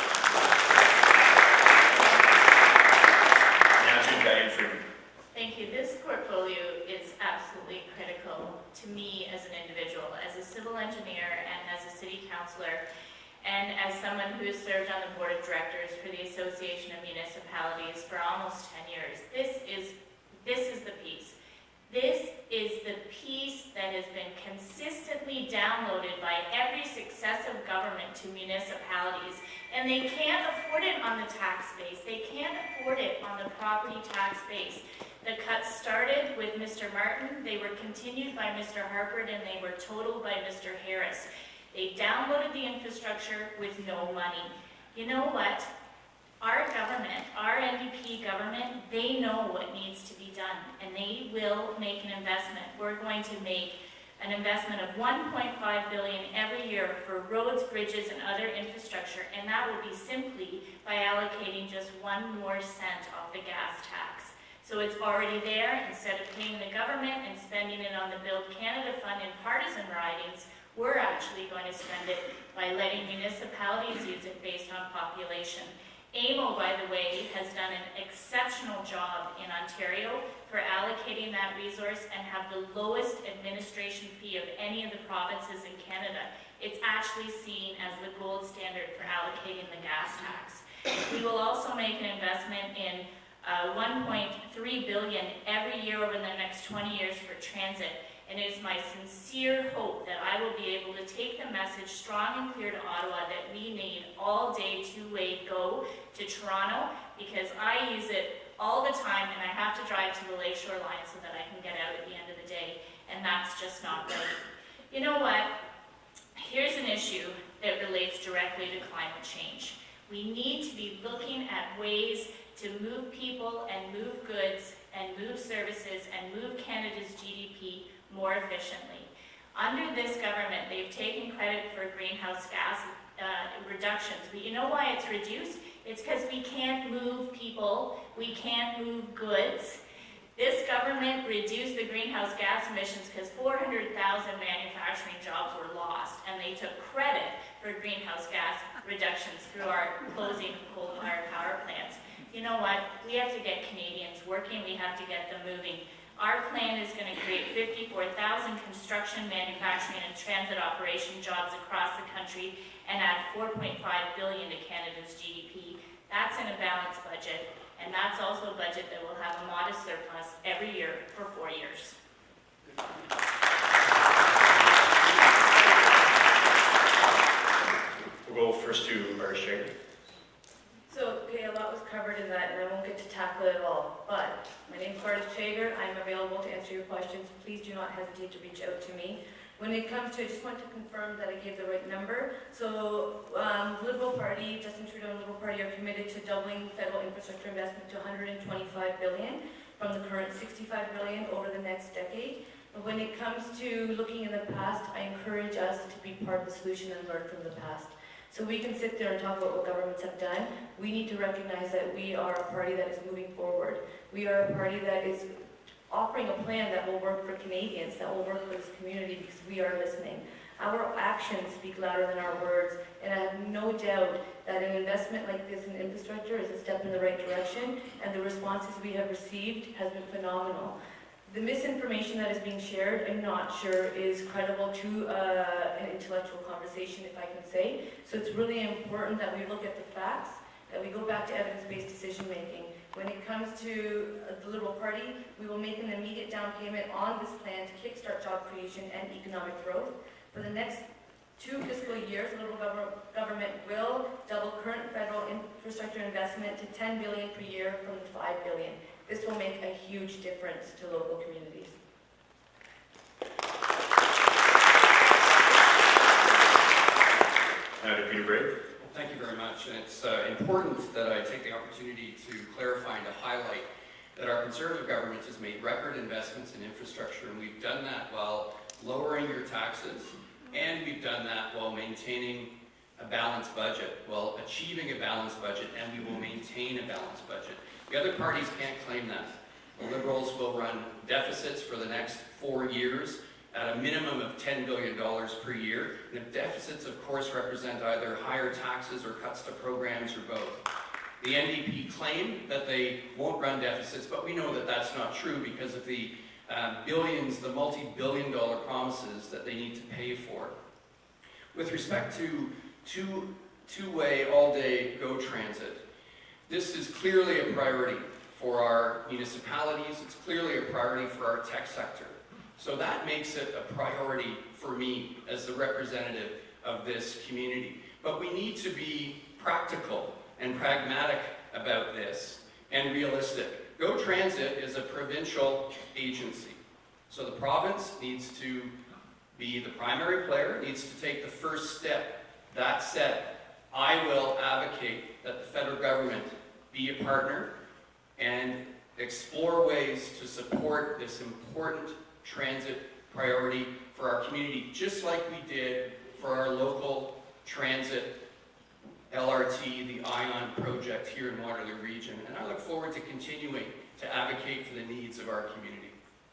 Speaker 5: served on the board of directors for the Association of Municipalities for almost 10 years. This is the piece. This is the piece that has been consistently downloaded by every successive government to municipalities, and they can't afford it on the tax base. They can't afford it on the property tax base. The cuts started with Mr. Martin, they were continued by Mr. Harpert, and they were totaled by Mr. Harris. They downloaded the infrastructure with no money. You know what? Our government, our NDP government, they know what needs to be done, and they will make an investment. We're going to make an investment of $1.5 billion every year for roads, bridges, and other infrastructure, and that will be simply by allocating just 1 more cent off the gas tax. So it's already there. Instead of paying the government and spending it on the Build Canada Fund in partisan ridings, we're actually going to spend it by letting municipalities use it based on population. AMO, by the way, has done an exceptional job in Ontario for allocating that resource and have the lowest administration fee of any of the provinces in Canada. It's actually seen as the gold standard for allocating the gas tax. We will also make an investment in $1.3 billion every year over the next 20 years for transit. And it is my sincere hope that I will be able to take the message strong and clear to Ottawa that we need all-day two-way go to Toronto, because I use it all the time and I have to drive to the Lakeshore line so that I can get out at the end of the day, and that's just not right. You know what? Here's an issue that relates directly to climate change. We need to be looking at ways to move people and move goods and move services and move Canada's GDP more efficiently. Under this government, they've taken credit for greenhouse gas reductions. But you know why it's reduced? It's because we can't move people, we can't move goods. This government reduced the greenhouse gas emissions because 400,000 manufacturing jobs were lost, and they took credit for greenhouse gas reductions through our closing coal-fired power plants. You know what? We have to get Canadians working, we have to get them moving. Our plan is going to create 54,000 construction, manufacturing, and transit operation jobs across the country and add $4.5 billion to Canada's GDP. That's in a balanced budget, and that's also a budget that will have a modest surplus every year for 4 years.
Speaker 1: We'll go first to Bardish Chager.
Speaker 2: So, okay, a lot was covered in that, and I won't get to tackle it all. But my name is Bardish Chager. I'm available to answer your questions. Please do not hesitate to reach out to me. When it comes to, I just want to confirm that I gave the right number. So, Liberal Party, Justin Trudeau and Liberal Party are committed to doubling federal infrastructure investment to $125 billion from the current $65 billion over the next decade. But when it comes to looking in the past, I encourage us to be part of the solution and learn from the past. So we can sit there and talk about what governments have done. We need to recognize that we are a party that is moving forward. We are a party that is offering a plan that will work for Canadians, that will work for this community, because we are listening. Our actions speak louder than our words, and I have no doubt that an investment like this in infrastructure is a step in the right direction, and the responses we have received has been phenomenal. The misinformation that is being shared, I'm not sure is credible to an intellectual conversation, if I can say. So it's really important that we look at the facts, that we go back to evidence-based decision-making. When it comes to the Liberal Party, we will make an immediate down payment on this plan to kickstart job creation and economic growth. For the next 2 fiscal years, the Liberal government will double current federal infrastructure investment to $10 billion per year from the $5 billion. This will make a huge difference to local communities.
Speaker 1: Now to Peter Bray.
Speaker 3: Thank you very much, and it's important that I take the opportunity to clarify and to highlight that our Conservative government has made record investments in infrastructure, and we've done that while lowering your taxes, and we've done that while maintaining a balanced budget, while achieving a balanced budget, and we will maintain a balanced budget. The other parties can't claim that. The Liberals will run deficits for the next 4 years at a minimum of $10 billion per year. And the deficits, of course, represent either higher taxes or cuts to programs or both. The NDP claim that they won't run deficits, but we know that that's not true because of the billions, the multi-billion-dollar promises that they need to pay for. With respect to two-way, all-day GO Transit. This is clearly a priority for our municipalities. It's clearly a priority for our tech sector. So that makes it a priority for me as the representative of this community. But we need to be practical and pragmatic about this and realistic. GO Transit is a provincial agency. So the province needs to be the primary player, needs to take the first step. That said, I will advocate that the federal government be a partner and explore ways to support this important transit priority for our community, just like we did for our local transit LRT, the ION project here in Waterloo Region. And I look forward to continuing to advocate for the needs of our community.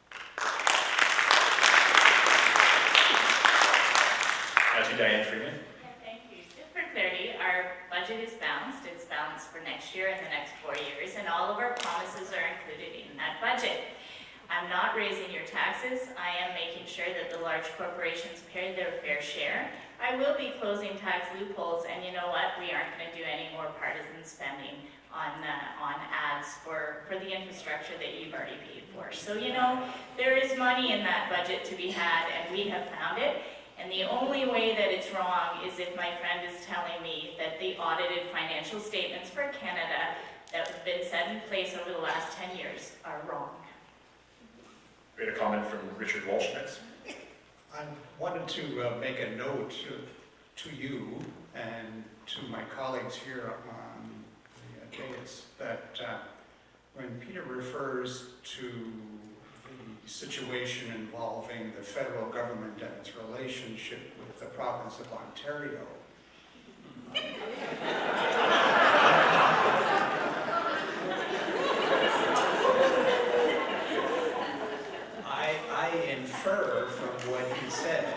Speaker 1: Now to Diane Freeman.
Speaker 5: Thank you. Just for clarity, our budget is balanced. It's balanced for next year and the next 4 years, and all of our promises are included in that budget. I'm not raising your taxes. I am making sure that the large corporations pay their fair share. I will be closing tax loopholes, and you know what? We aren't going to do any more partisan spending on ads for the infrastructure that you've already paid for. So, you know, there is money in that budget to be had, and we have found it. And the only way that it's wrong is if my friend is telling me that the audited financial statements for Canada that have been set in place over the last 10 years are wrong.
Speaker 1: We had a comment from Richard Walsh next.
Speaker 4: I wanted to make a note to you and to my colleagues here on the dais that when Peter refers to the situation involving the federal government and its relationship with the province of Ontario, I infer from what he said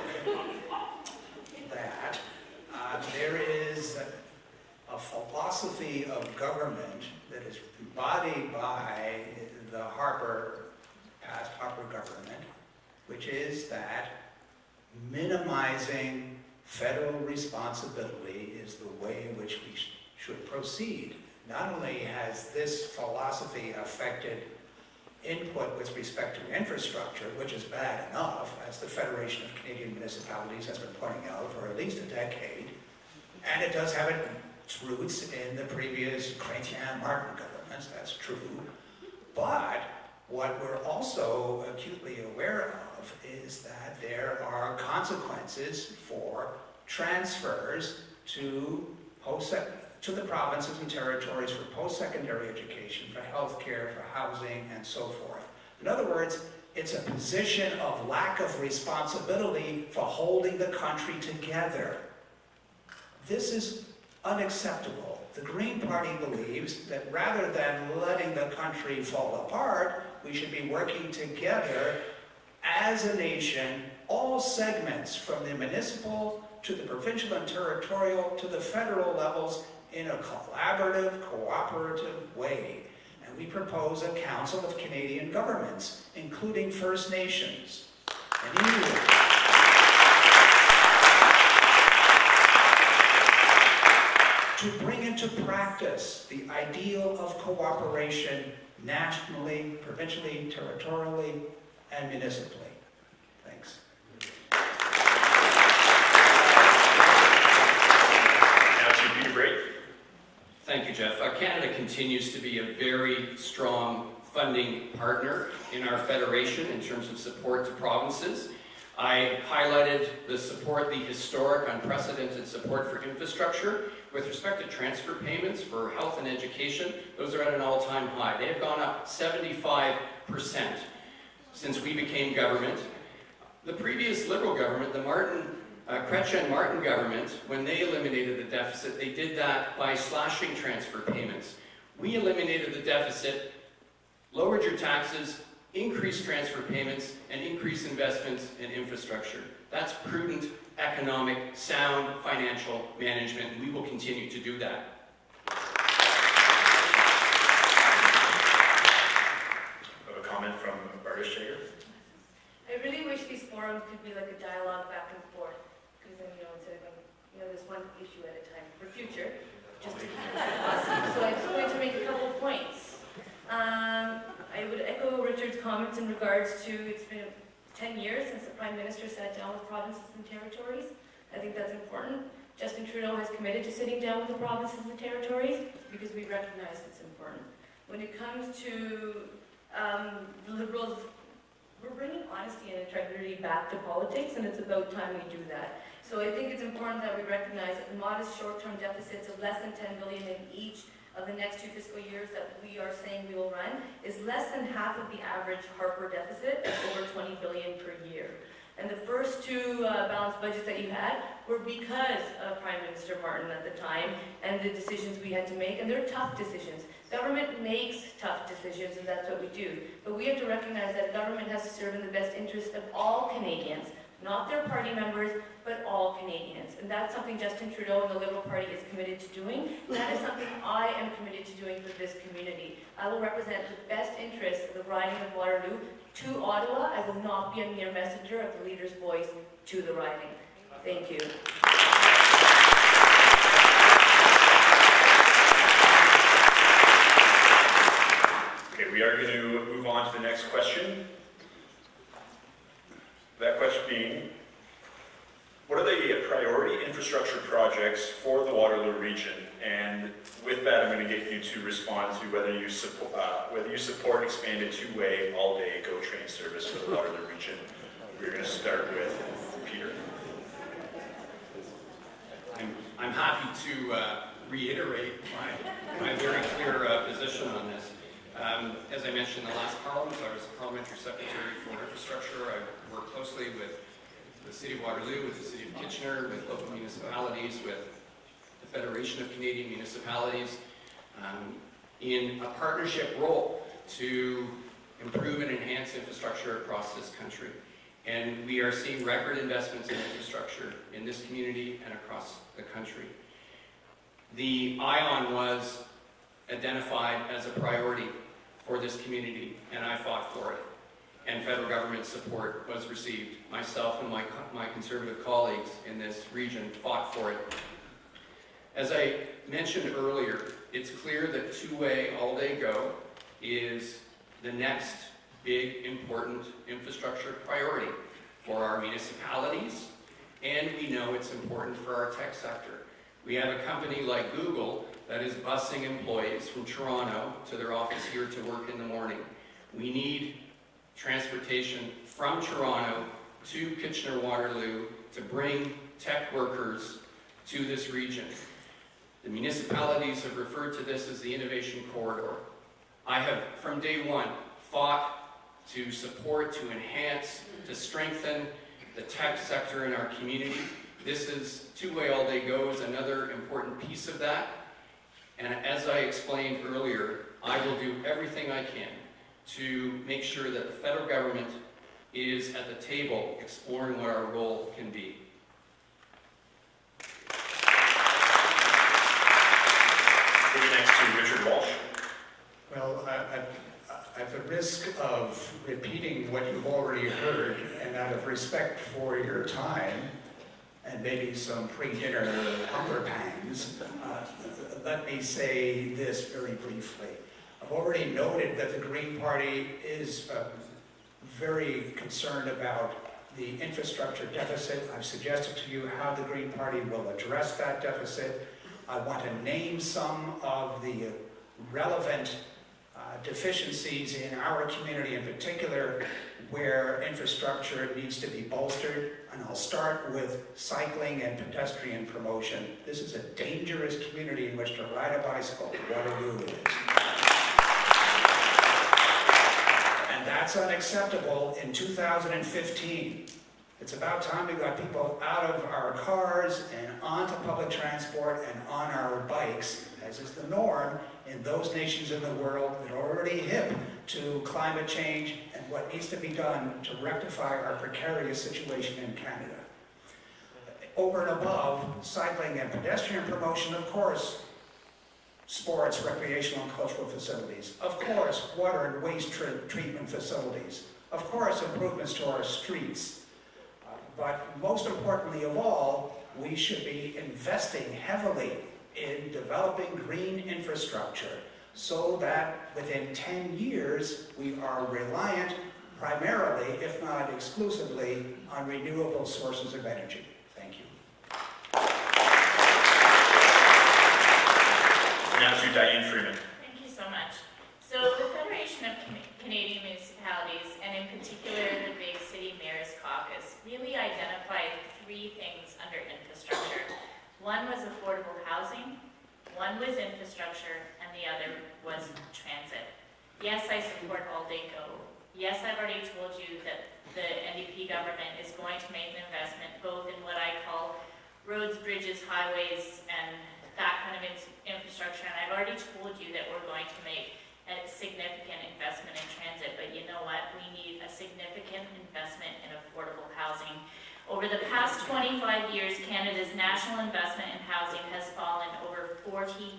Speaker 4: that there is a philosophy of government that is embodied by the past Harper government, which is that minimizing federal responsibility is the way in which we should proceed. Not only has this philosophy affected input with respect to infrastructure, which is bad enough, as the Federation of Canadian Municipalities has been pointing out for at least a decade, and it does have its roots in the previous Chrétien-Martin governments, that's true, but what we're also acutely aware of is that there are consequences for transfers to the provinces and territories for post-secondary education, for healthcare, for housing, and so forth. In other words, it's a position of lack of responsibility for holding the country together. This is unacceptable. The Green Party believes that rather than letting the country fall apart, we should be working together as a nation, all segments from the municipal to the provincial and territorial to the federal levels in a collaborative, cooperative way. And we propose a Council of Canadian Governments, including First Nations and Inuit. To bring into practice the ideal of cooperation nationally, provincially, territorially, and municipally. Thanks.
Speaker 1: Now to Peter Braid.
Speaker 3: Thank you, Jeff. Canada continues to be a very strong funding partner in our federation in terms of support to provinces. I highlighted the support, the historic, unprecedented support for infrastructure. With respect to transfer payments for health and education, those are at an all-time high. They have gone up 75% since we became government. The previous Liberal government, the Chrétien-Martin government, when they eliminated the deficit, they did that by slashing transfer payments. We eliminated the deficit, lowered your taxes, increased transfer payments, and increased investments in infrastructure. That's prudent, economic, sound financial management, and we will continue to do that.
Speaker 1: A comment from Bardish Chager.
Speaker 2: I really wish these forums could be like a dialogue back and forth, because then, it's there's one issue at a time for future. comments in regards to, it's been 10 years since the Prime Minister sat down with provinces and territories. I think that's important. Justin Trudeau has committed to sitting down with the provinces and territories because we recognize it's important. When it comes to the Liberals, we're bringing honesty and integrity back to politics, and it's about time we do that. So I think it's important that we recognize that the modest short-term deficits of less than $10 billion in each of the next 2 fiscal years that we are saying we will run is less than half of the average Harper deficit of over $20 billion per year. And the first two balanced budgets that you had were because of Prime Minister Martin at the time and the decisions we had to make, and they're tough decisions. Government makes tough decisions, and that's what we do. But we have to recognize that government has to serve in the best interest of all Canadians, not their party members, but all Canadians. And that's something Justin Trudeau and the Liberal Party is committed to doing. And that is something I am committed to doing for this community. I will represent the best interests of the riding of Waterloo to Ottawa. I will not be a mere messenger of the leader's voice to the riding. Thank you.
Speaker 1: Okay, we are going to move on to the next question. That question being, what are the priority infrastructure projects for the Waterloo region? And with that, I'm going to get you to respond to whether you support expanded two-way, all-day GO train service for the Waterloo region. We're going to start with Peter.
Speaker 3: I'm happy to reiterate my very clear position on this. As I mentioned in the last Parliament, I was Parliamentary Secretary for Infrastructure. I worked closely with the City of Waterloo, with the City of Kitchener, with local municipalities, with the Federation of Canadian Municipalities, in a partnership role to improve and enhance infrastructure across this country. And we are seeing record investments in infrastructure in this community and across the country. The ION was identified as a priority for this community, and I fought for it. And federal government support was received. Myself and my Conservative colleagues in this region fought for it. As I mentioned earlier, it's clear that two-way, all-day GO is the next big, important infrastructure priority for our municipalities, and we know it's important for our tech sector. We have a company like Google that is busing employees from Toronto to their office here to work in the morning. We need transportation from Toronto to Kitchener-Waterloo to bring tech workers to this region. The municipalities have referred to this as the Innovation Corridor. I have, from day one, fought to support, to enhance, to strengthen the tech sector in our community. This is two-way all-day GO is another important piece of that. And as I explained earlier, I will do everything I can to make sure that the federal government is at the table exploring what our role can be.
Speaker 1: Moving next to Richard Walsh.
Speaker 4: Well, at the risk of repeating what you've already heard, and out of respect for your time, and maybe some pre-dinner hunger pangs, let me say this very briefly. I've already noted that the Green Party is very concerned about the infrastructure deficit. I've suggested to you how the Green Party will address that deficit. I want to name some of the relevant deficiencies in our community in particular where infrastructure needs to be bolstered. And I'll start with cycling and pedestrian promotion. This is a dangerous community in which to ride a bicycle. Waterloo is. And that's unacceptable in 2015. It's about time we got people out of our cars and onto public transport and on our bikes, as is the norm in those nations in the world that are already hip to climate change and what needs to be done to rectify our precarious situation in Canada. Over and above cycling and pedestrian promotion, of course, sports, recreational and cultural facilities, of course, water and waste treatment facilities, of course, improvements to our streets. But most importantly of all, we should be investing heavily in developing green infrastructure. so that within 10 years, we are reliant primarily, if not exclusively, on renewable sources of energy. Thank you.
Speaker 1: Now to Diane Freeman.
Speaker 5: Thank you so much. So the Federation of Canadian Municipalities, and in particular the Big City Mayors Caucus, really identified 3 things under infrastructure. One was affordable housing, one was infrastructure, and the other was transit. Yes, I support All Day Go. Yes, I've already told you that the NDP government is going to make an investment both in what I call roads, bridges, highways, and that kind of infrastructure. And I've already told you that we're going to make a significant investment in transit. But you know what? We need a significant investment in affordable housing. Over the past 25 years, Canada's national investment in housing has fallen over 46%.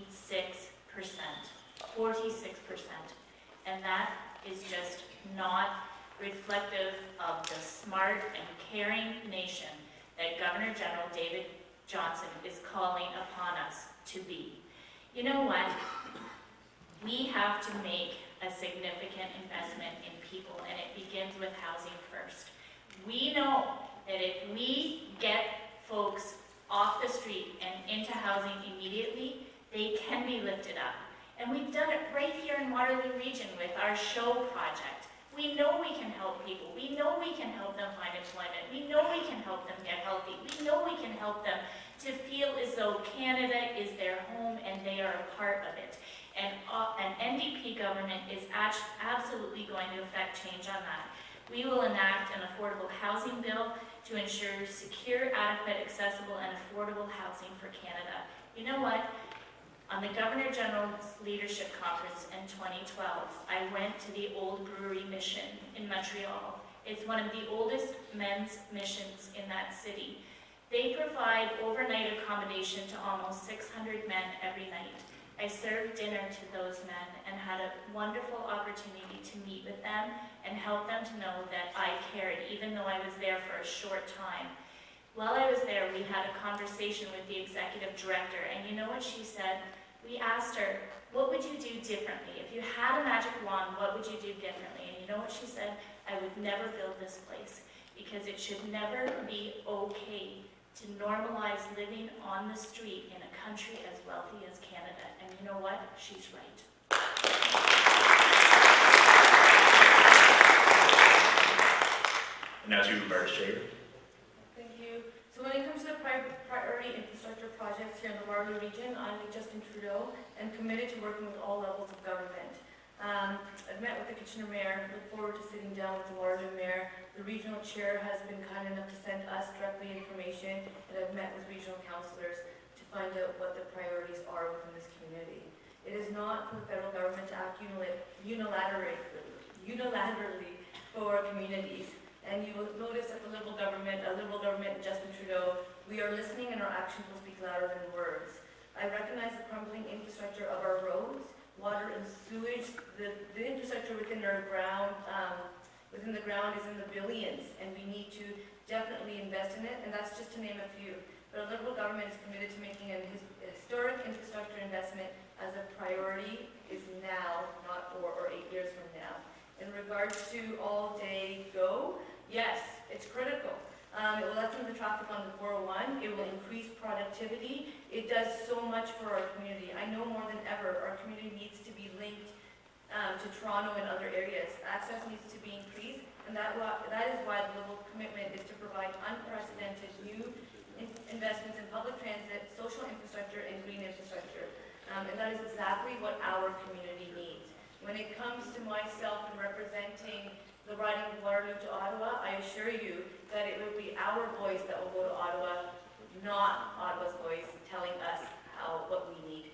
Speaker 5: 46%. And that is just not reflective of the smart and caring nation that Governor General David Johnston is calling upon us to be. You know what? We have to make a significant investment in people, and it begins with housing first. We know that if we get folks off the street and into housing immediately, they can be lifted up. And we've done it right here in Waterloo Region with our SHOW project. We know we can help people. We know we can help them find employment. We know we can help them get healthy. We know we can help them to feel as though Canada is their home and they are a part of it. And an NDP government is absolutely going to affect change on that. We will enact an affordable housing bill to ensure secure, adequate, accessible, and affordable housing for Canada. You know what? On the Governor General's Leadership Conference in 2012, I went to the Old Brewery Mission in Montreal. It's one of the oldest men's missions in that city. They provide overnight accommodation to almost 600 men every night. I served dinner to those men and had a wonderful opportunity to meet with them and help them to know that I cared, even though I was there for a short time. While I was there, we had a conversation with the executive director, and you know what she said? We asked her, what would you do differently? If you had a magic wand, what would you do differently? And you know what she said? I would never build this place, because it should never be okay to normalize living on the street in a country as wealthy as Canada. And you know what? She's right.
Speaker 1: And now to Bardis Chager.
Speaker 2: Thank you. So when it comes to the priority infrastructure projects here in the Waterloo region, I'm with Justin Trudeau and committed to working with all levels of government. I've met with the Kitchener Mayor, look forward to sitting down with the Waterloo Mayor. The regional chair has been kind enough to send us directly information, and I've met with regional councillors to find out what the priorities are within this community. It is not for the federal government to act unilaterally for communities. And you will notice that the Liberal government, Justin Trudeau, we are listening and our actions will speak louder than words. I recognize the crumbling infrastructure of our roads, water and sewage. The infrastructure within our ground, within the ground is in the billions, and we need to definitely invest in it, and that's just to name a few. But our Liberal government is committed to making a historic infrastructure investment as a priority is now, not 4 or 8 years from now. In regards to All Day Go, yes, it's critical. It will lessen the traffic on the 401. It will increase productivity. It does so much for our community. I know more than ever our community needs to be linked to Toronto and other areas. Access needs to be increased, and that is why the Liberal commitment is to provide unprecedented new investments in public transit, social infrastructure, and green infrastructure. And that is exactly what our community needs. When it comes to myself and representing the riding of Waterloo to Ottawa, I assure you that it will be our voice that will go to Ottawa, not Ottawa's voice telling us what we need.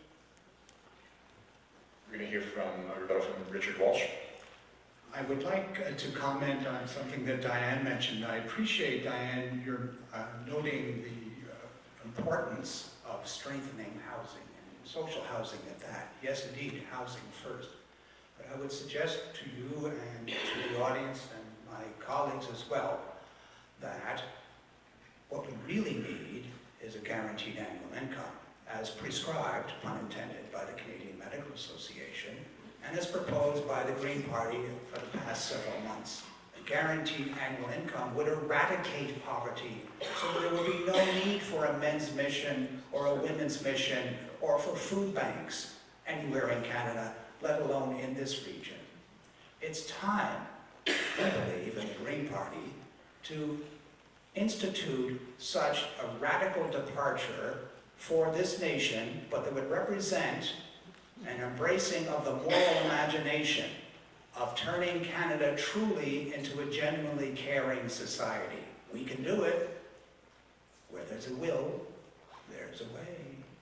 Speaker 1: We're going to hear from a rebuttal from Richard Walsh.
Speaker 4: I would like to comment on something that Diane mentioned. I appreciate, Diane, your noting the importance of strengthening housing, and social housing at that. Yes, indeed, housing first. But I would suggest to you and to the audience and my colleagues as well that what we really need is a guaranteed annual income. as prescribed, pun intended, by the Canadian Medical Association, and as proposed by the Green Party for the past several months. A guaranteed annual income would eradicate poverty, so that there would be no need for a men's mission or a women's mission or for food banks anywhere in Canada, let alone in this region. It's time, I believe, in the Green Party to institute such a radical departure for this nation, but that would represent an embracing of the moral imagination of turning Canada truly into a genuinely caring society. We can do it. Where there's a will, there's a way.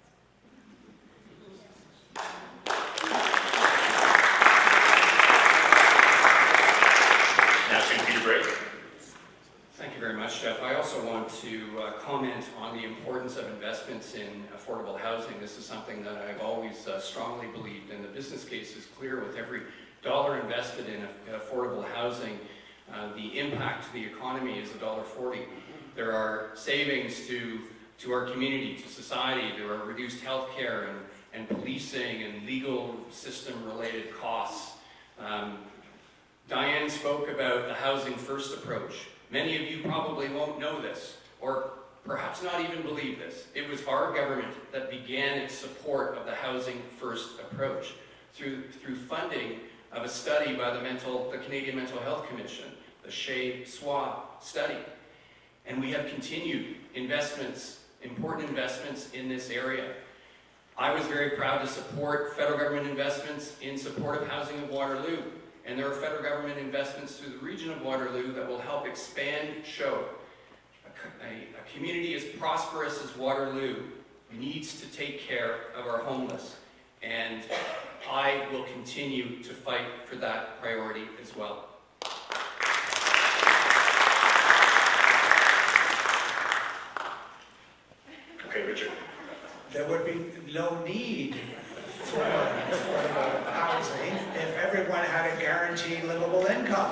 Speaker 1: Now to Peter Bray.
Speaker 3: Thank you very much, Jeff. I also want to comment on the importance of investments in affordable housing. This is something that I've always strongly believed, and the business case is clear. With every dollar invested in affordable housing, the impact to the economy is $1.40. There are savings to our community, to society. There are reduced health care and policing and legal system-related costs. Diane spoke about the Housing First approach. Many of you probably won't know this, or perhaps not even believe this. It was our government that began its support of the Housing First approach through funding of a study by the Canadian Mental Health Commission, the Shea-Swa study. And we have continued investments, important investments in this area. I was very proud to support federal government investments in support of housing of Waterloo. And there are federal government investments through the region of Waterloo that will help expand Show. A community as prosperous as Waterloo needs to take care of our homeless. And I will continue to fight for that priority as well.
Speaker 1: Okay, Richard.
Speaker 4: There would be no need for affordable housing if everyone had a guaranteed livable income.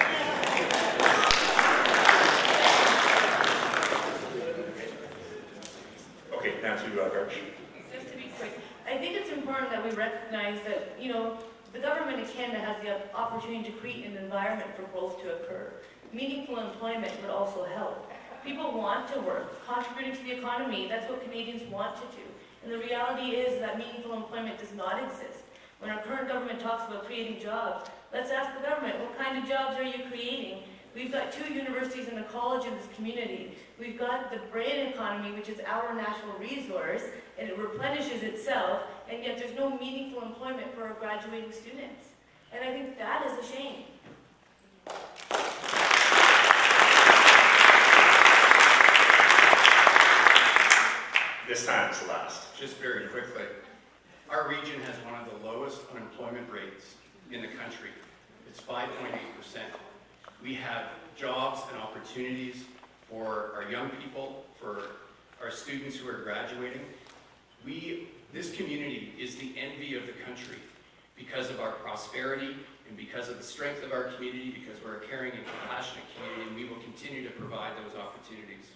Speaker 1: Okay, now to Garch.
Speaker 2: Just to be quick, I think it's important that we recognize that, the government of Canada has the opportunity to create an environment for growth to occur. Meaningful employment would also help. People want to work, contributing to the economy. That's what Canadians want to do. And the reality is that meaningful employment does not exist. When our current government talks about creating jobs, let's ask the government, what kind of jobs are you creating? We've got 2 universities and a college in this community. We've got the brain economy, which is our natural resource, and it replenishes itself, and yet there's no meaningful employment for our graduating students. And I think that is a shame.
Speaker 1: This time is the last.
Speaker 3: Just very quickly, our region has one of the lowest unemployment rates in the country. It's 5.8%. We have jobs and opportunities for our young people, for our students who are graduating. This community is the envy of the country because of our prosperity and because of the strength of our community, because we're a caring and compassionate community, and we will continue to provide those opportunities.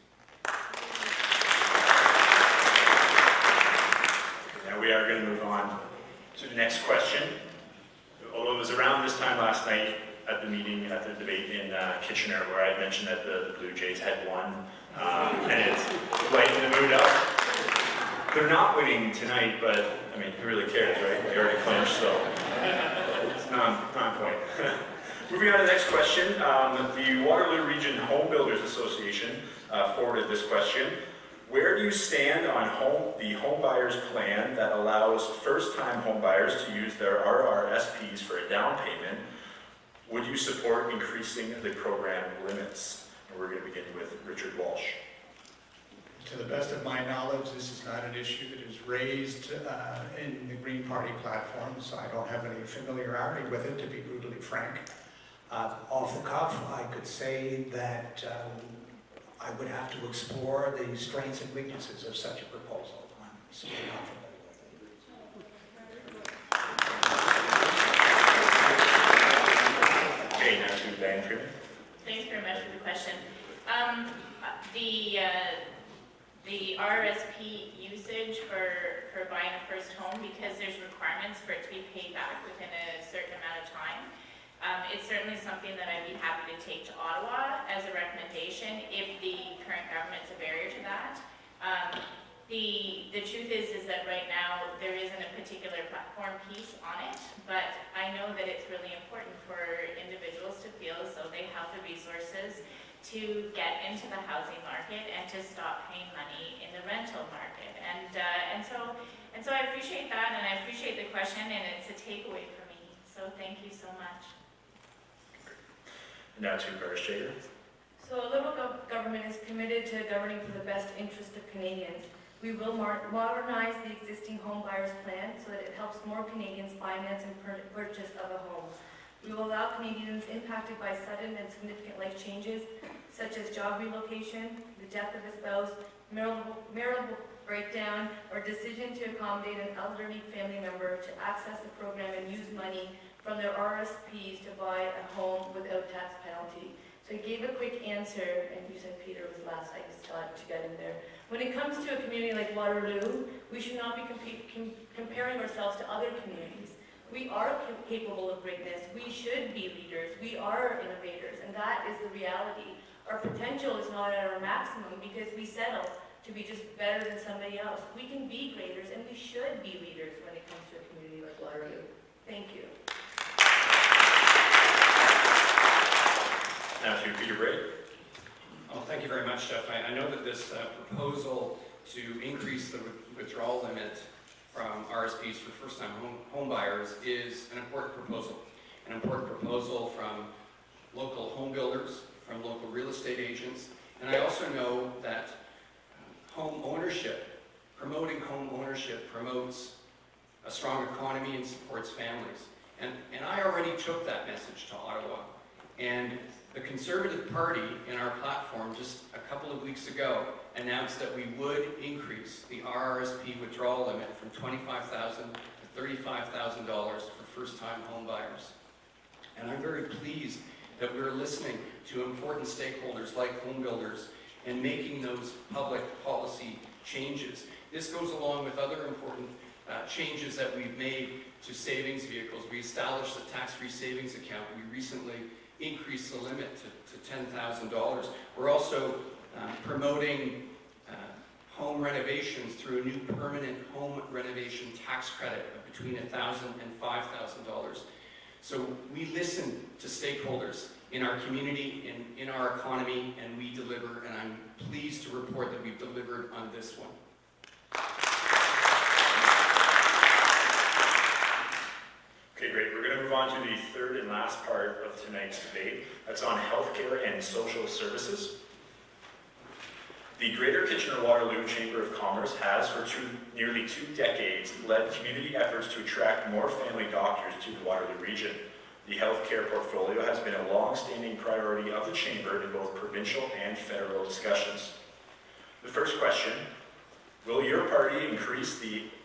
Speaker 1: Now we are going to move on to the next question. Although it was around this time last night at the meeting, at the debate in Kitchener, where I had mentioned that the Blue Jays had won, and it's lighting the mood up. They're not winning tonight, but I mean, who really cares, right? They already clinched, so it's non-point. Moving on to the next question. The Waterloo Region Home Builders Association forwarded this question. Where do you stand on the home buyers plan that allows first-time home buyers to use their RRSPs for a down payment? Would you support increasing the program limits? And we're going to begin with Richard Walsh.
Speaker 4: To the best of my knowledge, this is not an issue that is raised in the Green Party platform, so I don't have any familiarity with it, to be brutally frank. Off the cuff, I could say that I would have to explore the strengths and weaknesses of such a proposal. I'm simply not familiar with it.
Speaker 1: Okay, now to Diane Freeman.
Speaker 5: Thanks very much for the question. the RRSP usage for buying a first home, because there's requirements for it to be paid back within a certain amount of time. It's certainly something that I'd be happy to take to Ottawa as a recommendation if the current government's a barrier to that. The truth is that right now there isn't a particular platform piece on it, but I know that it's really important for individuals to feel as though they have the resources to get into the housing market and to stop paying money in the rental market. And so I appreciate that, and I appreciate the question, and it's a takeaway for me. So thank you so much.
Speaker 1: Now to Bardish Chaiger.
Speaker 2: So a Liberal government is committed to governing for the best interest of Canadians. We will modernize the existing home buyers plan so that it helps more Canadians finance and purchase of a home. We will allow Canadians impacted by sudden and significant life changes, such as job relocation, the death of a spouse, marital breakdown, or decision to accommodate an elderly family member to access the program and use money from their RSPs to buy a home without tax penalty. So I gave a quick answer, and you said Peter was last. I just thought to get in there. When it comes to a community like Waterloo, we should not be comparing ourselves to other communities. We are capable of greatness. We should be leaders. We are innovators, and that is the reality. Our potential is not at our maximum because we settle to be just better than somebody else. We can be graders, and we should be leaders when it comes to a community like Waterloo. Thank you.
Speaker 1: Now to Peter Braid.
Speaker 3: Oh, thank you very much, Jeff. I know that this proposal to increase the withdrawal limit from RSPs for first-time home buyers is an important proposal from local home builders, from local real estate agents, and I also know that promoting home ownership promotes a strong economy and supports families. And I already took that message to Ottawa, and the Conservative Party in our platform just a couple of weeks ago announced that we would increase the RRSP withdrawal limit from $25,000 to $35,000 for first-time home buyers. And I'm very pleased that we're listening to important stakeholders like home builders and making those public policy changes. This goes along with other important changes that we've made to savings vehicles. We established a tax-free savings account. We recently increased the limit to $10,000. We're also promoting home renovations through a new permanent home renovation tax credit of between $1,000 and $5,000. So we listen to stakeholders in our community and in our economy, and we deliver, and I'm pleased to report that we've delivered on this one.
Speaker 1: Okay, great. We're going to move on to the third and last part of tonight's debate. That's on healthcare and social services. The Greater Kitchener-Waterloo Chamber of Commerce has, for nearly two decades, led community efforts to attract more family doctors to the Waterloo region. The healthcare portfolio has been a long-standing priority of the Chamber in both provincial and federal discussions. The first question, will your party increase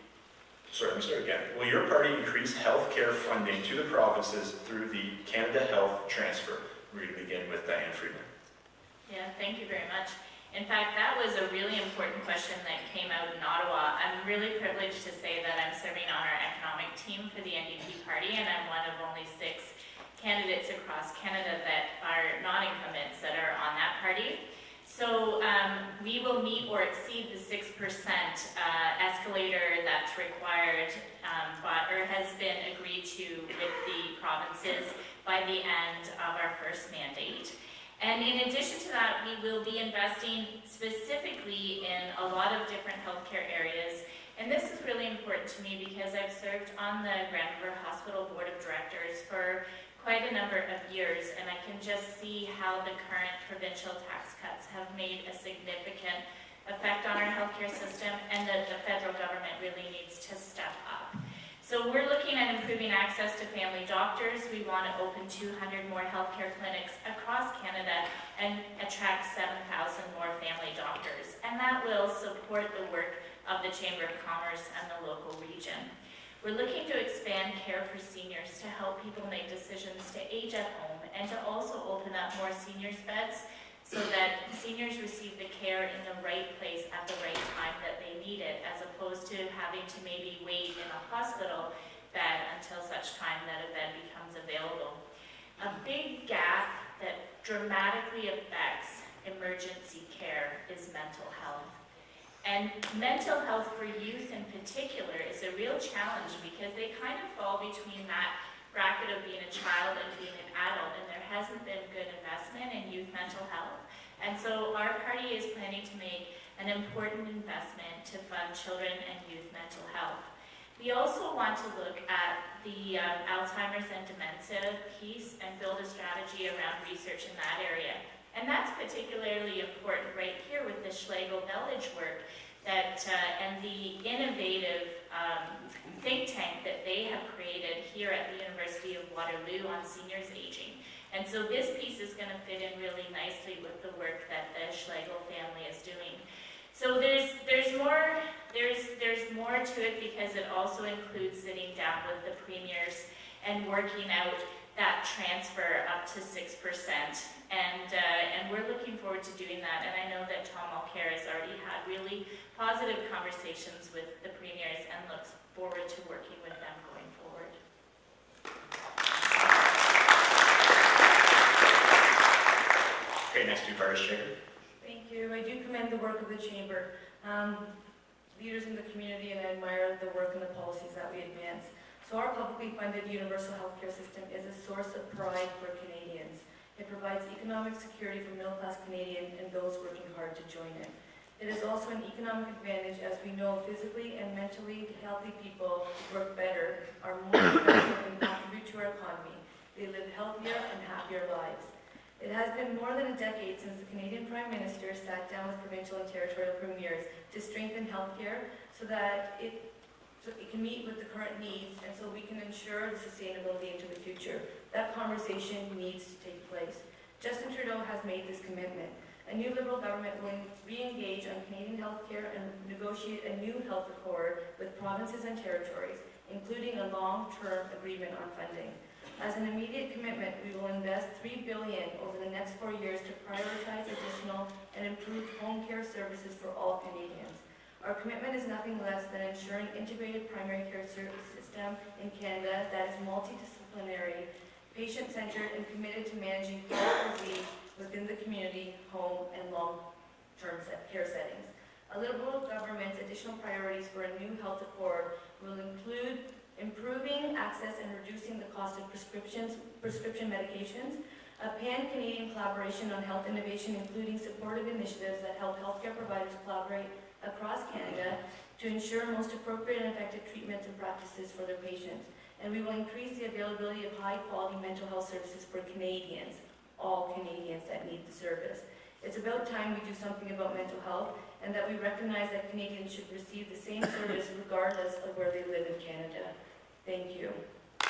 Speaker 1: Will your party increase healthcare funding to the provinces through the Canada Health Transfer? We're going to begin with Diane Freeman.
Speaker 5: Yeah, thank you very much. In fact, that was a really important question that came out in Ottawa. I'm really privileged to say that I'm serving on our economic team for the NDP party, and I'm one of only 6 candidates across Canada that are non-incumbents that are on that party. So we will meet or exceed the 6% escalator that's required or has been agreed to with the provinces by the end of our first mandate. And in addition to that, we will be investing specifically in a lot of different healthcare areas. And this is really important to me because I've served on the Grand River Hospital Board of Directors for quite a number of years, and I can just see how the current provincial tax cuts have made a significant effect on our healthcare system, and that the federal government really needs to step up. So we're looking at improving access to family doctors. We want to open 200 more healthcare clinics across Canada and attract 7,000 more family doctors. And that will support the work of the Chamber of Commerce and the local region. We're looking to expand care for seniors to help people make decisions to age at home and to also open up more seniors beds so that seniors receive the care in the right place at the right time that they need it, as opposed to having to maybe wait in a hospital bed until such time that a bed becomes available. A big gap that dramatically affects emergency care is mental health. And mental health for youth in particular is a real challenge because they kind of fall between that bracket of being a child and being an adult, and there hasn't been good investment in youth mental health. And so our party is planning to make an important investment to fund children and youth mental health. We also want to look at the Alzheimer's and dementia piece and build a strategy around research in that area. And that's particularly important right here with the Schlegel Village work that, and the innovative think tank that they have created here at the University of Waterloo on seniors aging. And so this piece is going to fit in really nicely with the work that the Schlegel family is doing. So there's more to it because it also includes sitting down with the premiers and working out that transfer up to 6%. And we're looking forward to doing that. And I know that Tom Mulcair has already had really positive conversations with the premiers and looks forward to working with them going forward.
Speaker 1: Okay, next to Bardis Chager.
Speaker 2: Thank you. I do commend the work of the Chamber, leaders in the community, and I admire the work and the policies that we advance. So our publicly funded universal healthcare system is a source of pride for Canadians. It provides economic security for middle-class Canadians and those working hard to join it. It is also an economic advantage as we know physically and mentally healthy people work better, are more effective, and contribute to our economy. They live healthier and happier lives. It has been more than a decade since the Canadian Prime Minister sat down with provincial and territorial premiers to strengthen healthcare so that it can meet with the current needs and so we can ensure the sustainability into the future. That conversation needs to take place. Justin Trudeau has made this commitment. A new Liberal government will re-engage on Canadian healthcare and negotiate a new health accord with provinces and territories, including a long-term agreement on funding. As an immediate commitment, we will invest $3 billion over the next 4 years to prioritize additional and improved home care services for all Canadians. Our commitment is nothing less than ensuring integrated primary care service system in Canada that is multidisciplinary, patient-centered, and committed to managing chronic disease within the community, home, and long-term care settings. A Liberal government's additional priorities for a new health accord will include improving access and reducing the cost of prescription medications, a pan-Canadian collaboration on health innovation, including supportive initiatives that help healthcare providers collaborate across Canada to ensure most appropriate and effective treatments and practices for their patients. And we will increase the availability of high-quality mental health services for Canadians, all Canadians that need the service. It's about time we do something about mental health and that we recognize that Canadians should receive the same service regardless of where they live in Canada. Thank you.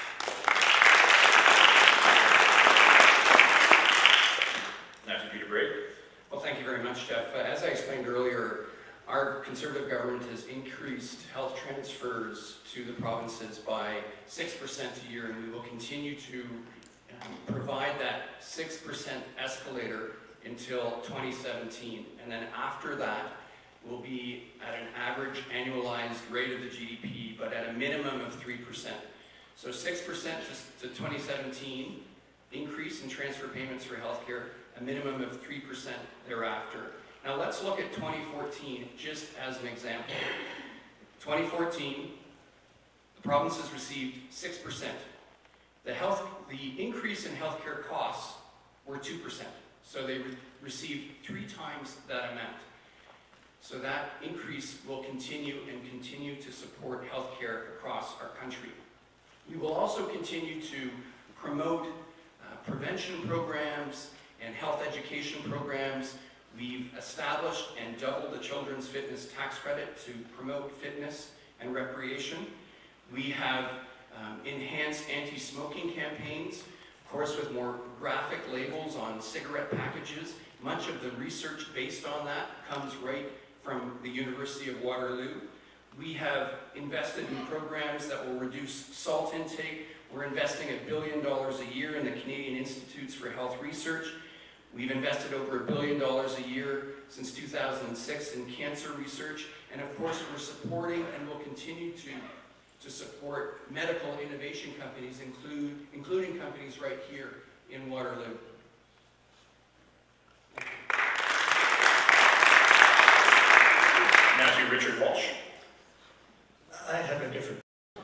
Speaker 1: Now to Peter Braid.
Speaker 3: Well, thank you very much, Jeff. As I explained earlier, our Conservative government has increased health transfers to the provinces by 6% a year, and we will continue to provide that 6% escalator until 2017. And then after that, we'll be at an average annualized rate of the GDP, but at a minimum of 3%. So 6% to 2017, increase in transfer payments for healthcare, a minimum of 3% thereafter. Now let's look at 2014 just as an example. 2014, the provinces received 6%. The increase in healthcare costs were 2%. So they received 3 times that amount. So that increase will continue and continue to support healthcare across our country. We will also continue to promote prevention programs and health education programs. We've established and doubled the Children's Fitness Tax Credit to promote fitness and recreation. We have enhanced anti-smoking campaigns, of course with more graphic labels on cigarette packages. Much of the research based on that comes right from the University of Waterloo. We have invested in programs that will reduce salt intake. We're investing $1 billion a year in the Canadian Institutes for Health Research. We've invested over $1 billion a year since 2006 in cancer research, and of course we're supporting and will continue to support medical innovation companies, including companies right here in Waterloo.
Speaker 1: Now to Richard Walsh.
Speaker 4: I have a different.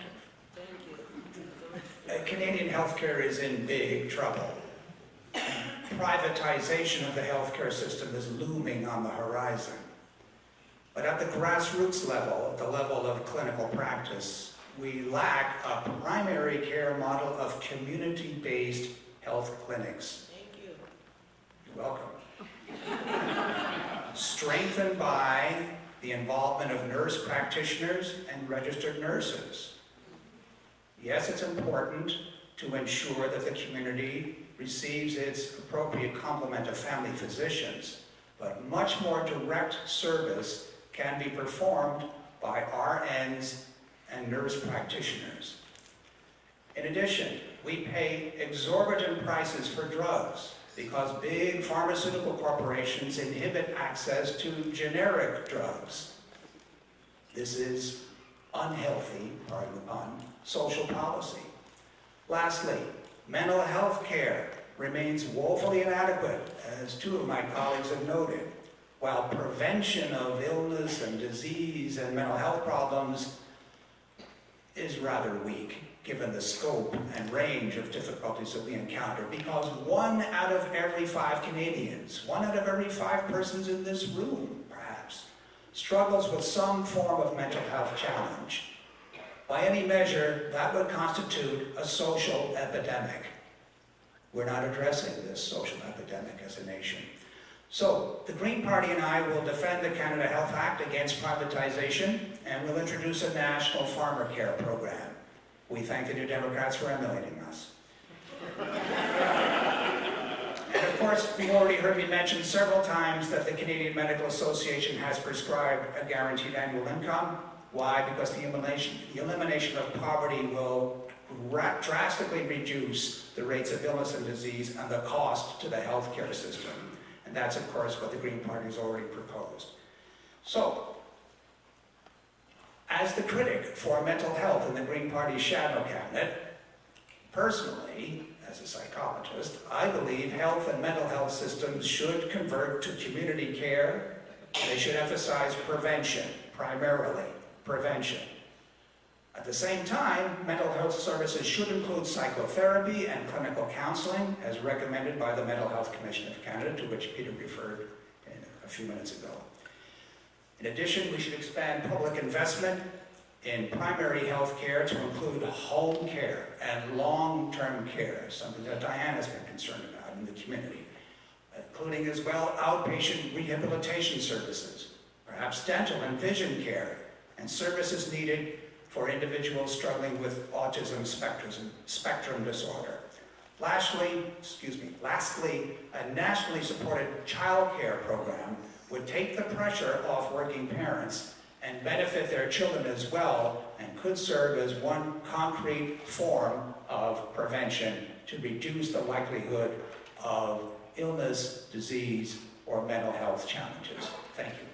Speaker 4: Canadian healthcare is in big trouble. Privatization of the healthcare system is looming on the horizon. But at the grassroots level, at the level of clinical practice, we lack a primary care model of community-based health clinics.
Speaker 6: Thank you.
Speaker 4: You're welcome. Strengthened by the involvement of nurse practitioners and registered nurses. Yes, it's important to ensure that the community receives its appropriate complement of family physicians, but much more direct service can be performed by RNs and nurse practitioners. In addition, we pay exorbitant prices for drugs because big pharmaceutical corporations inhibit access to generic drugs. This is unhealthy, pardon the pun, social policy. Lastly, mental health care remains woefully inadequate, as two of my colleagues have noted, while prevention of illness and disease and mental health problems is rather weak, given the scope and range of difficulties that we encounter, because 1 out of every 5 Canadians, 1 out of every 5 persons in this room, perhaps, struggles with some form of mental health challenge. By any measure, that would constitute a social epidemic. We're not addressing this social epidemic as a nation. So, the Green Party and I will defend the Canada Health Act against privatization, and we'll introduce a national farmer care program. We thank the New Democrats for emulating us. And of course, you've already heard me mention several times that the Canadian Medical Association has prescribed a guaranteed annual income. Why? Because the elimination of poverty will drastically reduce the rates of illness and disease and the cost to the healthcare system. And that's, of course, what the Green Party has already proposed. So, as the critic for mental health in the Green Party's shadow cabinet, personally, as a psychologist, I believe health and mental health systems should convert to community care. They should emphasize prevention, primarily prevention. At the same time, mental health services should include psychotherapy and clinical counseling, as recommended by the Mental Health Commission of Canada, to which Peter referred a few minutes ago. In addition, we should expand public investment in primary health care to include home care and long-term care, something that Diane has been concerned about in the community, including as well outpatient rehabilitation services, perhaps dental and vision care, and services needed for individuals struggling with autism spectrum disorder. Lastly, a nationally supported child care program would take the pressure off working parents and benefit their children as well, and could serve as one concrete form of prevention to reduce the likelihood of illness, disease, or mental health challenges. Thank you.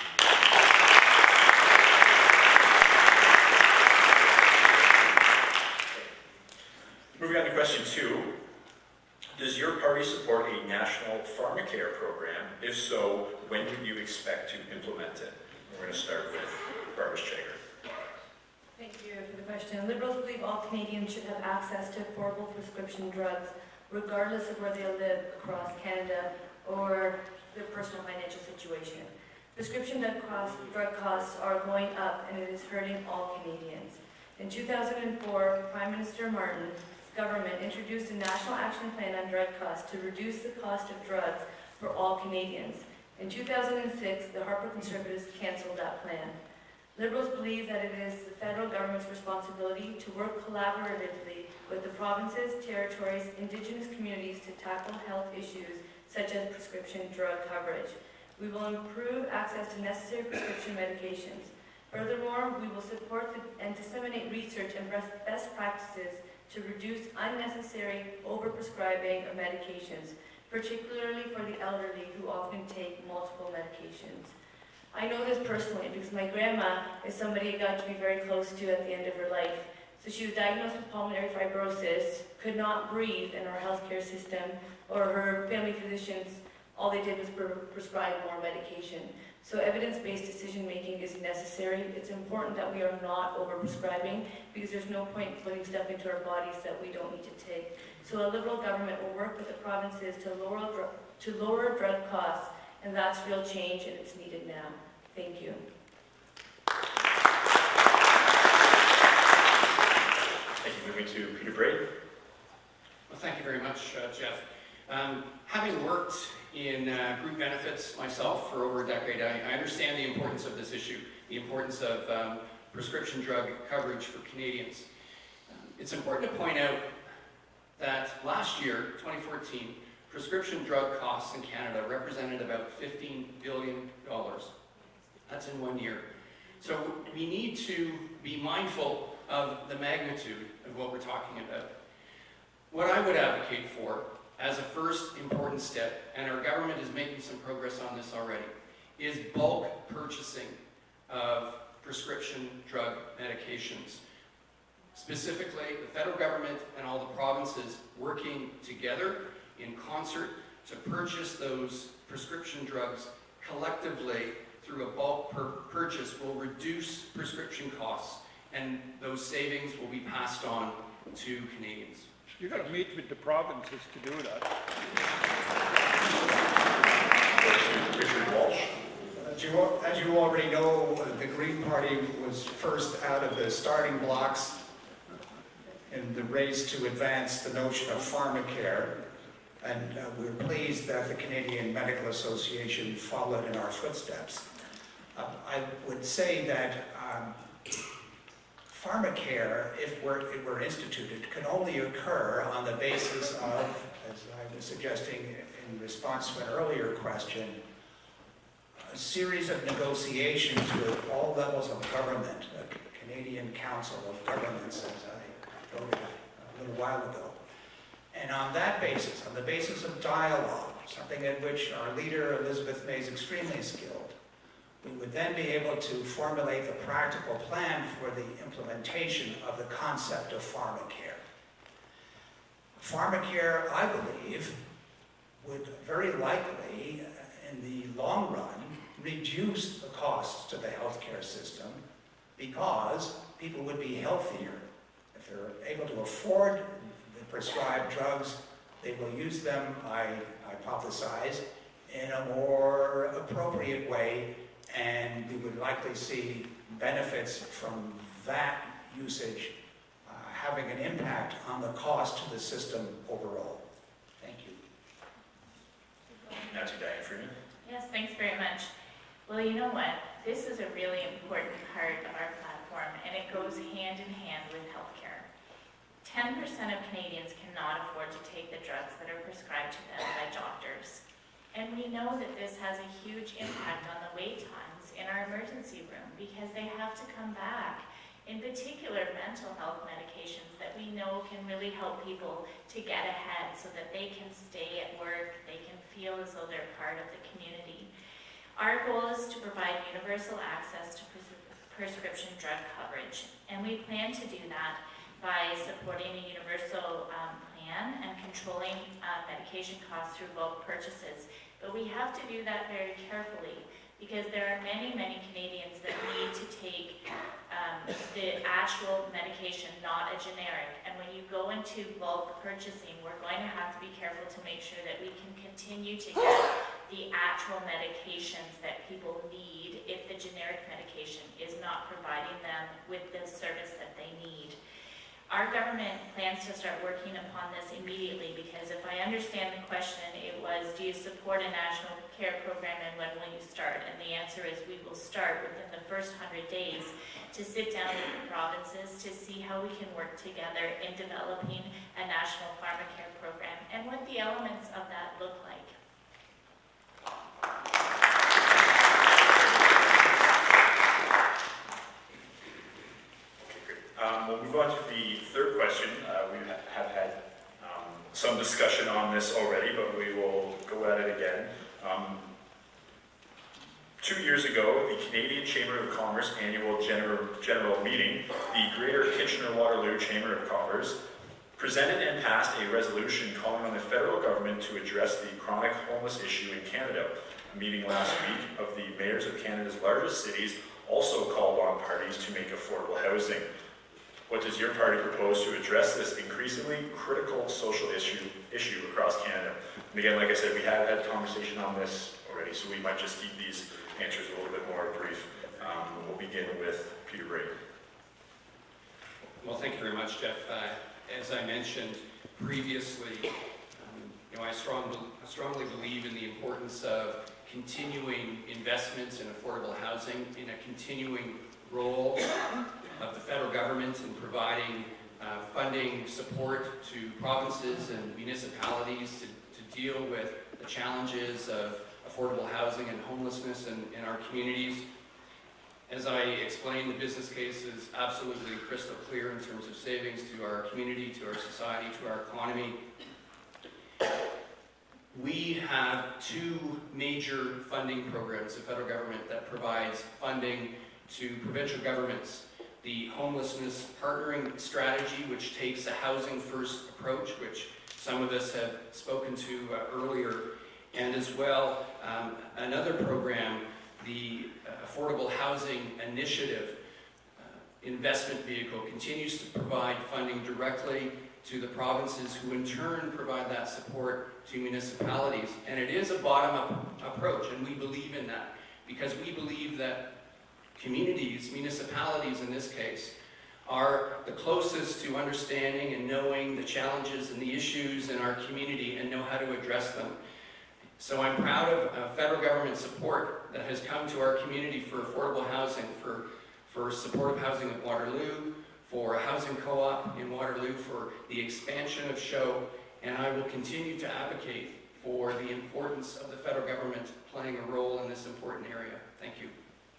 Speaker 1: Moving on to question 2. Does your party support a national pharmacare program? If so, when would you expect to implement it? We're going to start with Barbara Chager.
Speaker 2: Thank you for the question. Liberals believe all Canadians should have access to affordable prescription drugs, regardless of where they live across Canada or their personal financial situation. Prescription drug costs are going up, and it is hurting all Canadians. In 2004, Prime Minister Martin's government introduced a national action plan on drug costs to reduce the cost of drugs for all Canadians. In 2006, the Harper Conservatives cancelled that plan. Liberals believe that it is the federal government's responsibility to work collaboratively with the provinces, territories, Indigenous communities to tackle health issues such as prescription drug coverage. We will improve access to necessary prescription medications. Furthermore, we will support and disseminate research and best practices to reduce unnecessary overprescribing of medications. particularly for the elderly who often take multiple medications. I know this personally because my grandma is somebody I got to be very close to at the end of her life. So she was diagnosed with pulmonary fibrosis, could not breathe in our healthcare system, or her family physicians, all they did was prescribe more medication. So evidence-based decision-making is necessary. It's important that we are not over-prescribing because there's no point putting stuff into our bodies that we don't need to take. So a Liberal government will work with the provinces to lower drug costs, and that's real change and it's needed now. Thank you.
Speaker 1: Thank you. Moving to Peter Braid.
Speaker 3: Well, thank you very much, Jeff. Having worked in group benefits myself for over a decade, I understand the importance of this issue, the importance of prescription drug coverage for Canadians. It's important to point out that last year, 2014, prescription drug costs in Canada represented about $15 billion. That's in 1 year. So we need to be mindful of the magnitude of what we're talking about. What I would advocate for as a first important step, and our government is making some progress on this already, is bulk purchasing of prescription drug medications. Specifically, the federal government and all the provinces working together in concert to purchase those prescription drugs collectively through a bulk purchase will reduce prescription costs, and those savings will be passed on to Canadians.
Speaker 6: You've got to meet with the provinces to do that.
Speaker 1: Richard Walsh.
Speaker 4: As you already know, the Green Party was first out of the starting blocks in the race to advance the notion of pharmacare, and we're pleased that the Canadian Medical Association followed in our footsteps. I would say that pharmacare, if it were instituted, can only occur on the basis of, as I was suggesting in response to an earlier question, a series of negotiations with all levels of government, the Canadian Council of Governments, as I wrote a little while ago. And on that basis, on the basis of dialogue, something in which our leader, Elizabeth May, is extremely skilled, we would then be able to formulate the practical plan for the implementation of the concept of pharmacare. Pharmacare, I believe, would very likely, in the long run, reduce the costs to the healthcare system because people would be healthier. If they're able to afford the prescribed drugs, they will use them, I hypothesize, in a more appropriate way, and we would likely see benefits from that usage having an impact on the cost to the system overall. Thank you.
Speaker 1: Now to Diane Freeman.
Speaker 5: Yes, thanks very much. Well, you know what? This is a really important part of our platform, and it goes hand in hand with healthcare. 10% of Canadians cannot afford to take the drugs that are prescribed to them by doctors. And we know that this has a huge impact on the wait times in our emergency room because they have to come back. In particular, mental health medications that we know can really help people to get ahead so that they can stay at work, they can feel as though they're part of the community. Our goal is to provide universal access to prescription drug coverage, and we plan to do that by supporting a universal plan and controlling medication costs through bulk purchases. But we have to do that very carefully because there are many, many Canadians that need to take the actual medication, not a generic. And when you go into bulk purchasing, we're going to have to be careful to make sure that we can continue to get the actual medications that people need if the generic medication is not providing them with the service that they need. Our government plans to start working upon this immediately because if I understand the question, it was, do you support a national care program and when will you start? And the answer is we will start within the first 100 days to sit down with the provinces to see how we can work together in developing a national pharmacare program and what the elements of that look like.
Speaker 1: We'll move on to the third question. We have had some discussion on this already, but we will go at it again. 2 years ago, the Canadian Chamber of Commerce annual general meeting, the Greater Kitchener-Waterloo Chamber of Commerce presented and passed a resolution calling on the federal government to address the chronic homeless issue in Canada. A meeting last week of the mayors of Canada's largest cities also called on parties to make affordable housing. What does your party propose to address this increasingly critical social issue across Canada? And again, like I said, we have had a conversation on this already, so we might just keep these answers a little bit more brief. We'll begin with Peter Brady.
Speaker 3: Well, thank you very much, Jeff. As I mentioned previously, I strongly believe in the importance of continuing investments in affordable housing, in a continuing role of the federal government in providing funding support to provinces and municipalities to deal with the challenges of affordable housing and homelessness in our communities. As I explained, the business case is absolutely crystal clear in terms of savings to our community, to our society, to our economy. We have two major funding programs, the federal government, that provides funding to provincial governments. The Homelessness Partnering Strategy, which takes a housing-first approach, which some of us have spoken to earlier, and as well another program, the Affordable Housing Initiative investment vehicle, continues to provide funding directly to the provinces, who in turn provide that support to municipalities. And it is a bottom-up approach, and we believe in that, because we believe that communities, municipalities in this case, are the closest to understanding and knowing the challenges and the issues in our community and know how to address them. So I'm proud of federal government support that has come to our community for affordable housing, for supportive housing at Waterloo, for a housing co-op in Waterloo, for the expansion of SHOW, and I will continue to advocate for the importance of the federal government playing a role in this important area. Thank you.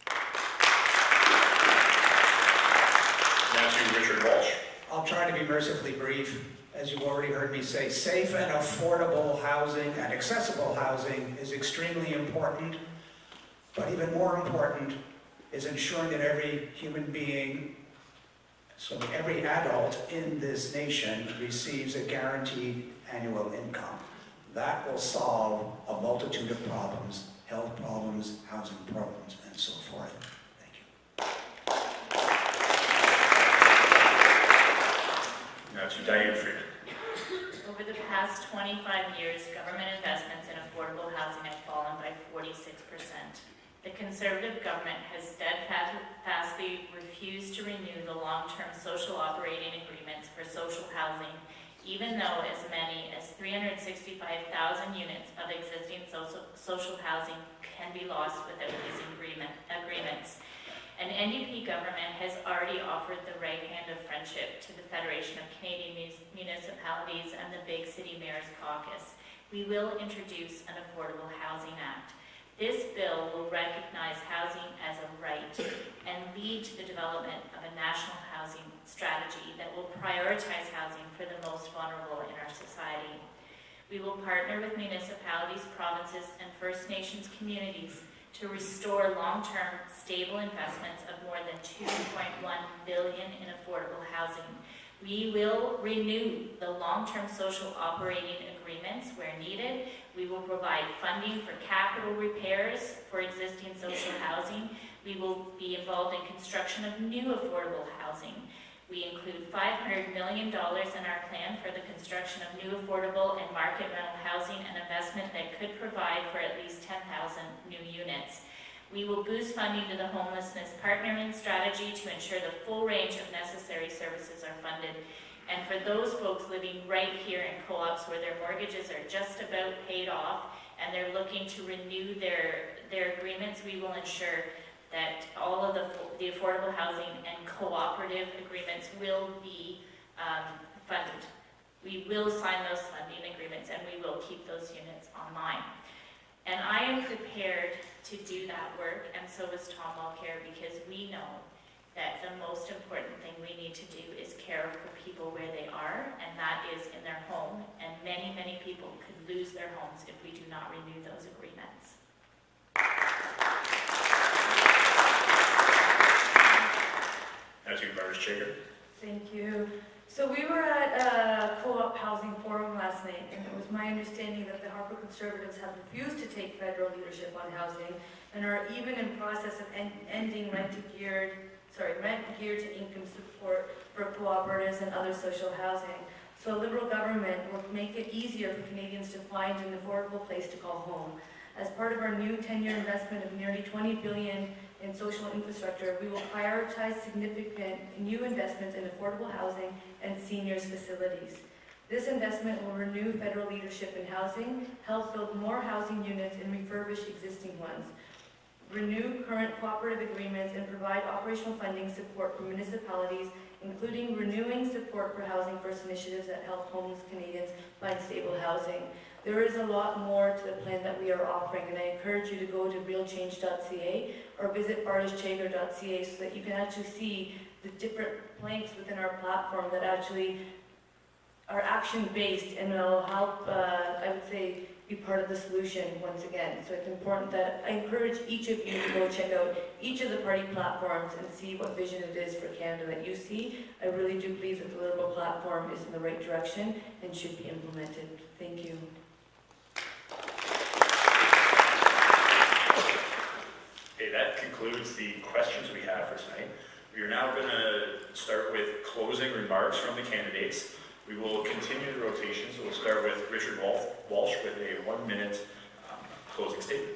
Speaker 1: Now to Richard Walsh.
Speaker 4: I'll try to be mercifully brief. As you've already heard me say, safe and affordable housing and accessible housing is extremely important, but even more important is ensuring that every human being, so every adult in this nation, receives a guaranteed annual income. That will solve a multitude of problems, health problems, housing problems, and so forth. Thank you.
Speaker 1: Now to Diane Freeman.
Speaker 5: Over the past 25 years, government investments in affordable housing have fallen by 46%. The Conservative government has steadfastly refused to renew the long-term social operating agreements for social housing, even though as many as 365,000 units of existing social housing can be lost without these agreements. An NDP government has already offered the right hand of friendship to the Federation of Canadian Municipalities and the Big City Mayors Caucus. We will introduce an Affordable Housing Act. This bill will recognize housing as a right and lead to the development of a national housing strategy that will prioritize housing for the most vulnerable in our society. We will partner with municipalities, provinces, and First Nations communities to restore long-term, stable investments of more than $2.1 billion in affordable housing. We will renew the long-term social operating agreements where needed. We will provide funding for capital repairs for existing social housing. We will be involved in construction of new affordable housing. We include $500 million in our plan for the construction of new affordable and market rental housing, an investment that could provide for at least 10,000 new units. We will boost funding to the Homelessness Partnering Strategy to ensure the full range of necessary services are funded. And for those folks living right here in co-ops where their mortgages are just about paid off and they're looking to renew their agreements, we will ensure that all of the affordable housing and cooperative agreements will be funded. We will sign those funding agreements and we will keep those units online. And I am prepared to do that work, and so is Tom Mulcair, because we know that the most important thing we need to do is care for people where they are, and that is in their home. And many, many people could lose their homes if we do not renew those agreements.
Speaker 1: Now to Barbara Chager.
Speaker 2: Thank you. So we were at a co-op housing forum last night, and it was my understanding that the Harper Conservatives have refused to take federal leadership on housing and are even in process of ending rent geared to income support for cooperatives and other social housing. So a Liberal government will make it easier for Canadians to find an affordable place to call home. As part of our new 10-year investment of nearly $20 billion in social infrastructure, we will prioritize significant new investments in affordable housing and seniors facilities. This investment will renew federal leadership in housing, help build more housing units and refurbish existing ones, renew current cooperative agreements, and provide operational funding support for municipalities, including renewing support for Housing First initiatives that help homeless Canadians find stable housing. There is a lot more to the plan that we are offering, and I encourage you to go to realchange.ca or visit bardischchager.ca so that you can actually see the different planks within our platform that actually are action-based and will help, I would say, be part of the solution once again. So it's important that I encourage each of you to go check out each of the party platforms and see what vision it is for Canada that you see. I really do believe that the Liberal platform is in the right direction and should be implemented. Thank you.
Speaker 1: Okay, that concludes the questions we have for tonight. We are now going to start with closing remarks from the candidates. We will continue the rotation, so we'll start with Richard Walsh with a 1-minute closing statement.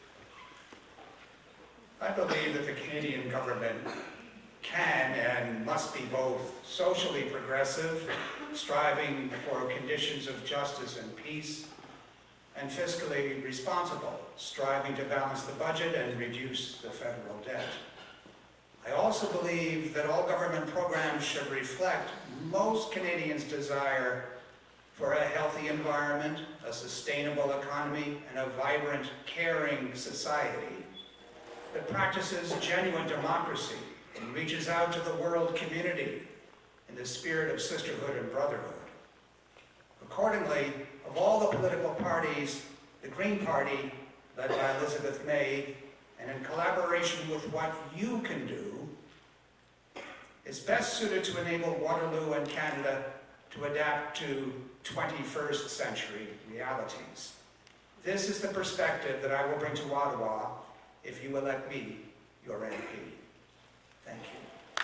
Speaker 4: I believe that the Canadian government can and must be both socially progressive, striving for conditions of justice and peace, and fiscally responsible, striving to balance the budget and reduce the federal debt. I also believe that all government programs should reflect most Canadians' desire for a healthy environment, a sustainable economy, and a vibrant, caring society that practices genuine democracy and reaches out to the world community in the spirit of sisterhood and brotherhood. Accordingly, of all the political parties, the Green Party, led by Elizabeth May, and in collaboration with what you can do, is best suited to enable Waterloo and Canada to adapt to 21st century realities. This is the perspective that I will bring to Ottawa if you elect me your MP. Thank you.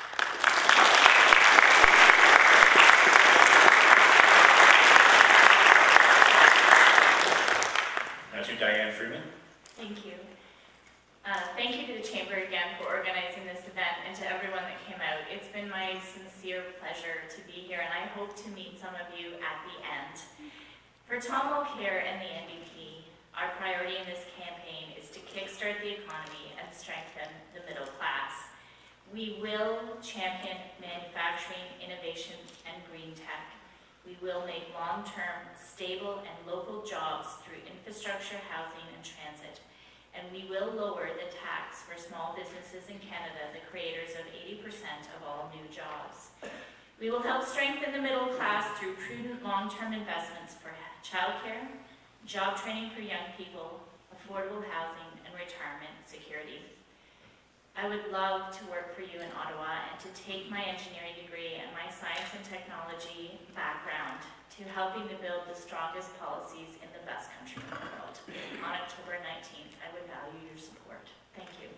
Speaker 1: Now to Diane Freeman.
Speaker 5: Thank you. Thank you to the Chamber again for organizing this event and to everyone that came out. It's been my sincere pleasure to be here, and I hope to meet some of you at the end. For Tom Mulcair and the NDP, our priority in this campaign is to kickstart the economy and strengthen the middle class. We will champion manufacturing, innovation, and green tech. We will make long-term, stable, and local jobs through infrastructure, housing, and transit. And we will lower the tax for small businesses in Canada, the creators of 80% of all new jobs. We will help strengthen the middle class through prudent long-term investments for childcare, job training for young people, affordable housing, and retirement security. I would love to work for you in Ottawa and to take my engineering degree and my science and technology background to helping to build the strongest policies in the best country in the world. On October 19th, I would value your support. Thank you.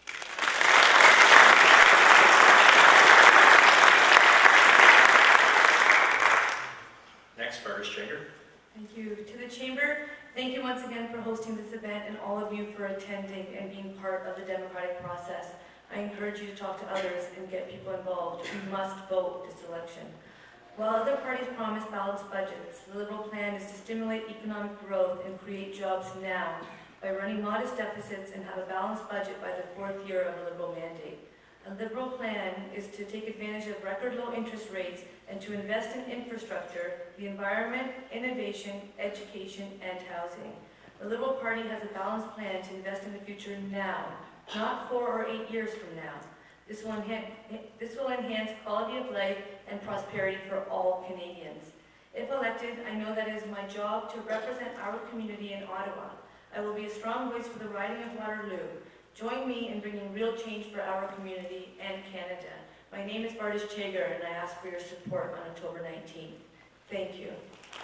Speaker 1: Next, Barbara Chager.
Speaker 2: Thank you. To the Chamber, thank you once again for hosting this event and all of you for attending and being part of the democratic process. I encourage you to talk to others and get people involved. We must vote this election. While other parties promise balanced budgets, the Liberal plan is to stimulate economic growth and create jobs now by running modest deficits and have a balanced budget by the 4th year of a Liberal mandate. A Liberal plan is to take advantage of record low interest rates and to invest in infrastructure, the environment, innovation, education, and housing. The Liberal Party has a balanced plan to invest in the future now, not 4 or 8 years from now. This will enhance quality of life and prosperity for all Canadians. If elected, I know that it is my job to represent our community in Ottawa. I will be a strong voice for the riding of Waterloo. Join me in bringing real change for our community and Canada. My name is Bardish Chager, and I ask for your support on October 19th. Thank you.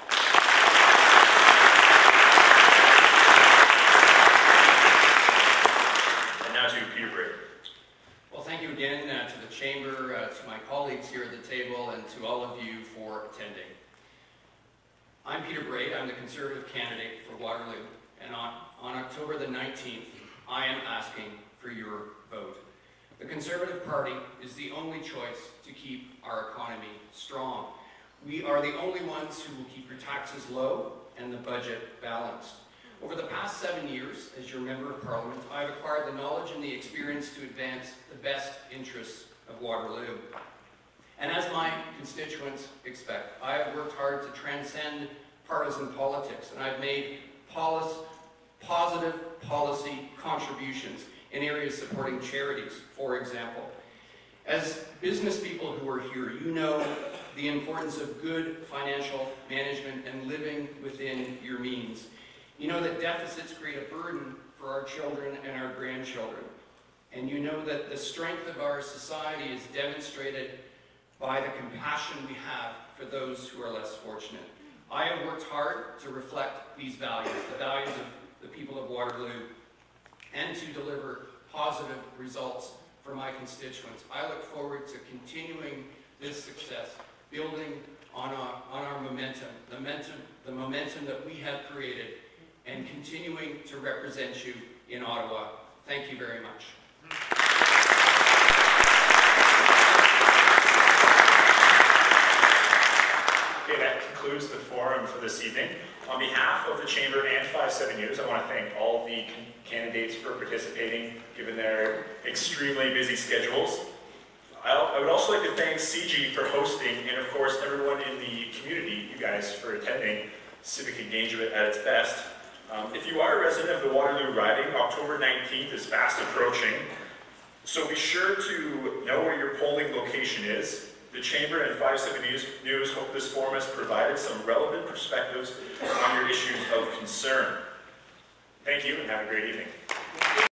Speaker 1: And now to Peter Braid.
Speaker 3: Well, thank you again to the Chamber, to my colleagues here at the table, and to all of you for attending. I'm Peter Braid. I'm the Conservative candidate for Waterloo, and on October the 19th, I am asking for your vote. The Conservative Party is the only choice to keep our economy strong. We are the only ones who will keep your taxes low and the budget balanced. Over the past 7 years, as your Member of Parliament, I've acquired the knowledge and the experience to advance the best interests of Waterloo. And as my constituents expect, I have worked hard to transcend partisan politics, and I've made positive policy contributions in areas supporting charities, for example. As business people who are here, you know the importance of good financial management and living within your means. You know that deficits create a burden for our children and our grandchildren. And you know that the strength of our society is demonstrated by the compassion we have for those who are less fortunate. I have worked hard to reflect these values, the values of the people of Waterloo, and to deliver positive results for my constituents. I look forward to continuing this success, building on our momentum, the momentum that we have created, and continuing to represent you in Ottawa. Thank you very much.
Speaker 1: Okay, that concludes the forum for this evening. On behalf of the Chamber and 5-7 News, I want to thank all the candidates for participating, given their extremely busy schedules. I would also like to thank CG for hosting, and of course everyone in the community, you guys, for attending. Civic engagement at its best. If you are a resident of the Waterloo riding, October 19th is fast approaching, so be sure to know where your polling location is. The Chamber and 5-7 News hope this forum has provided some relevant perspectives on your issues of concern. Thank you and have a great evening.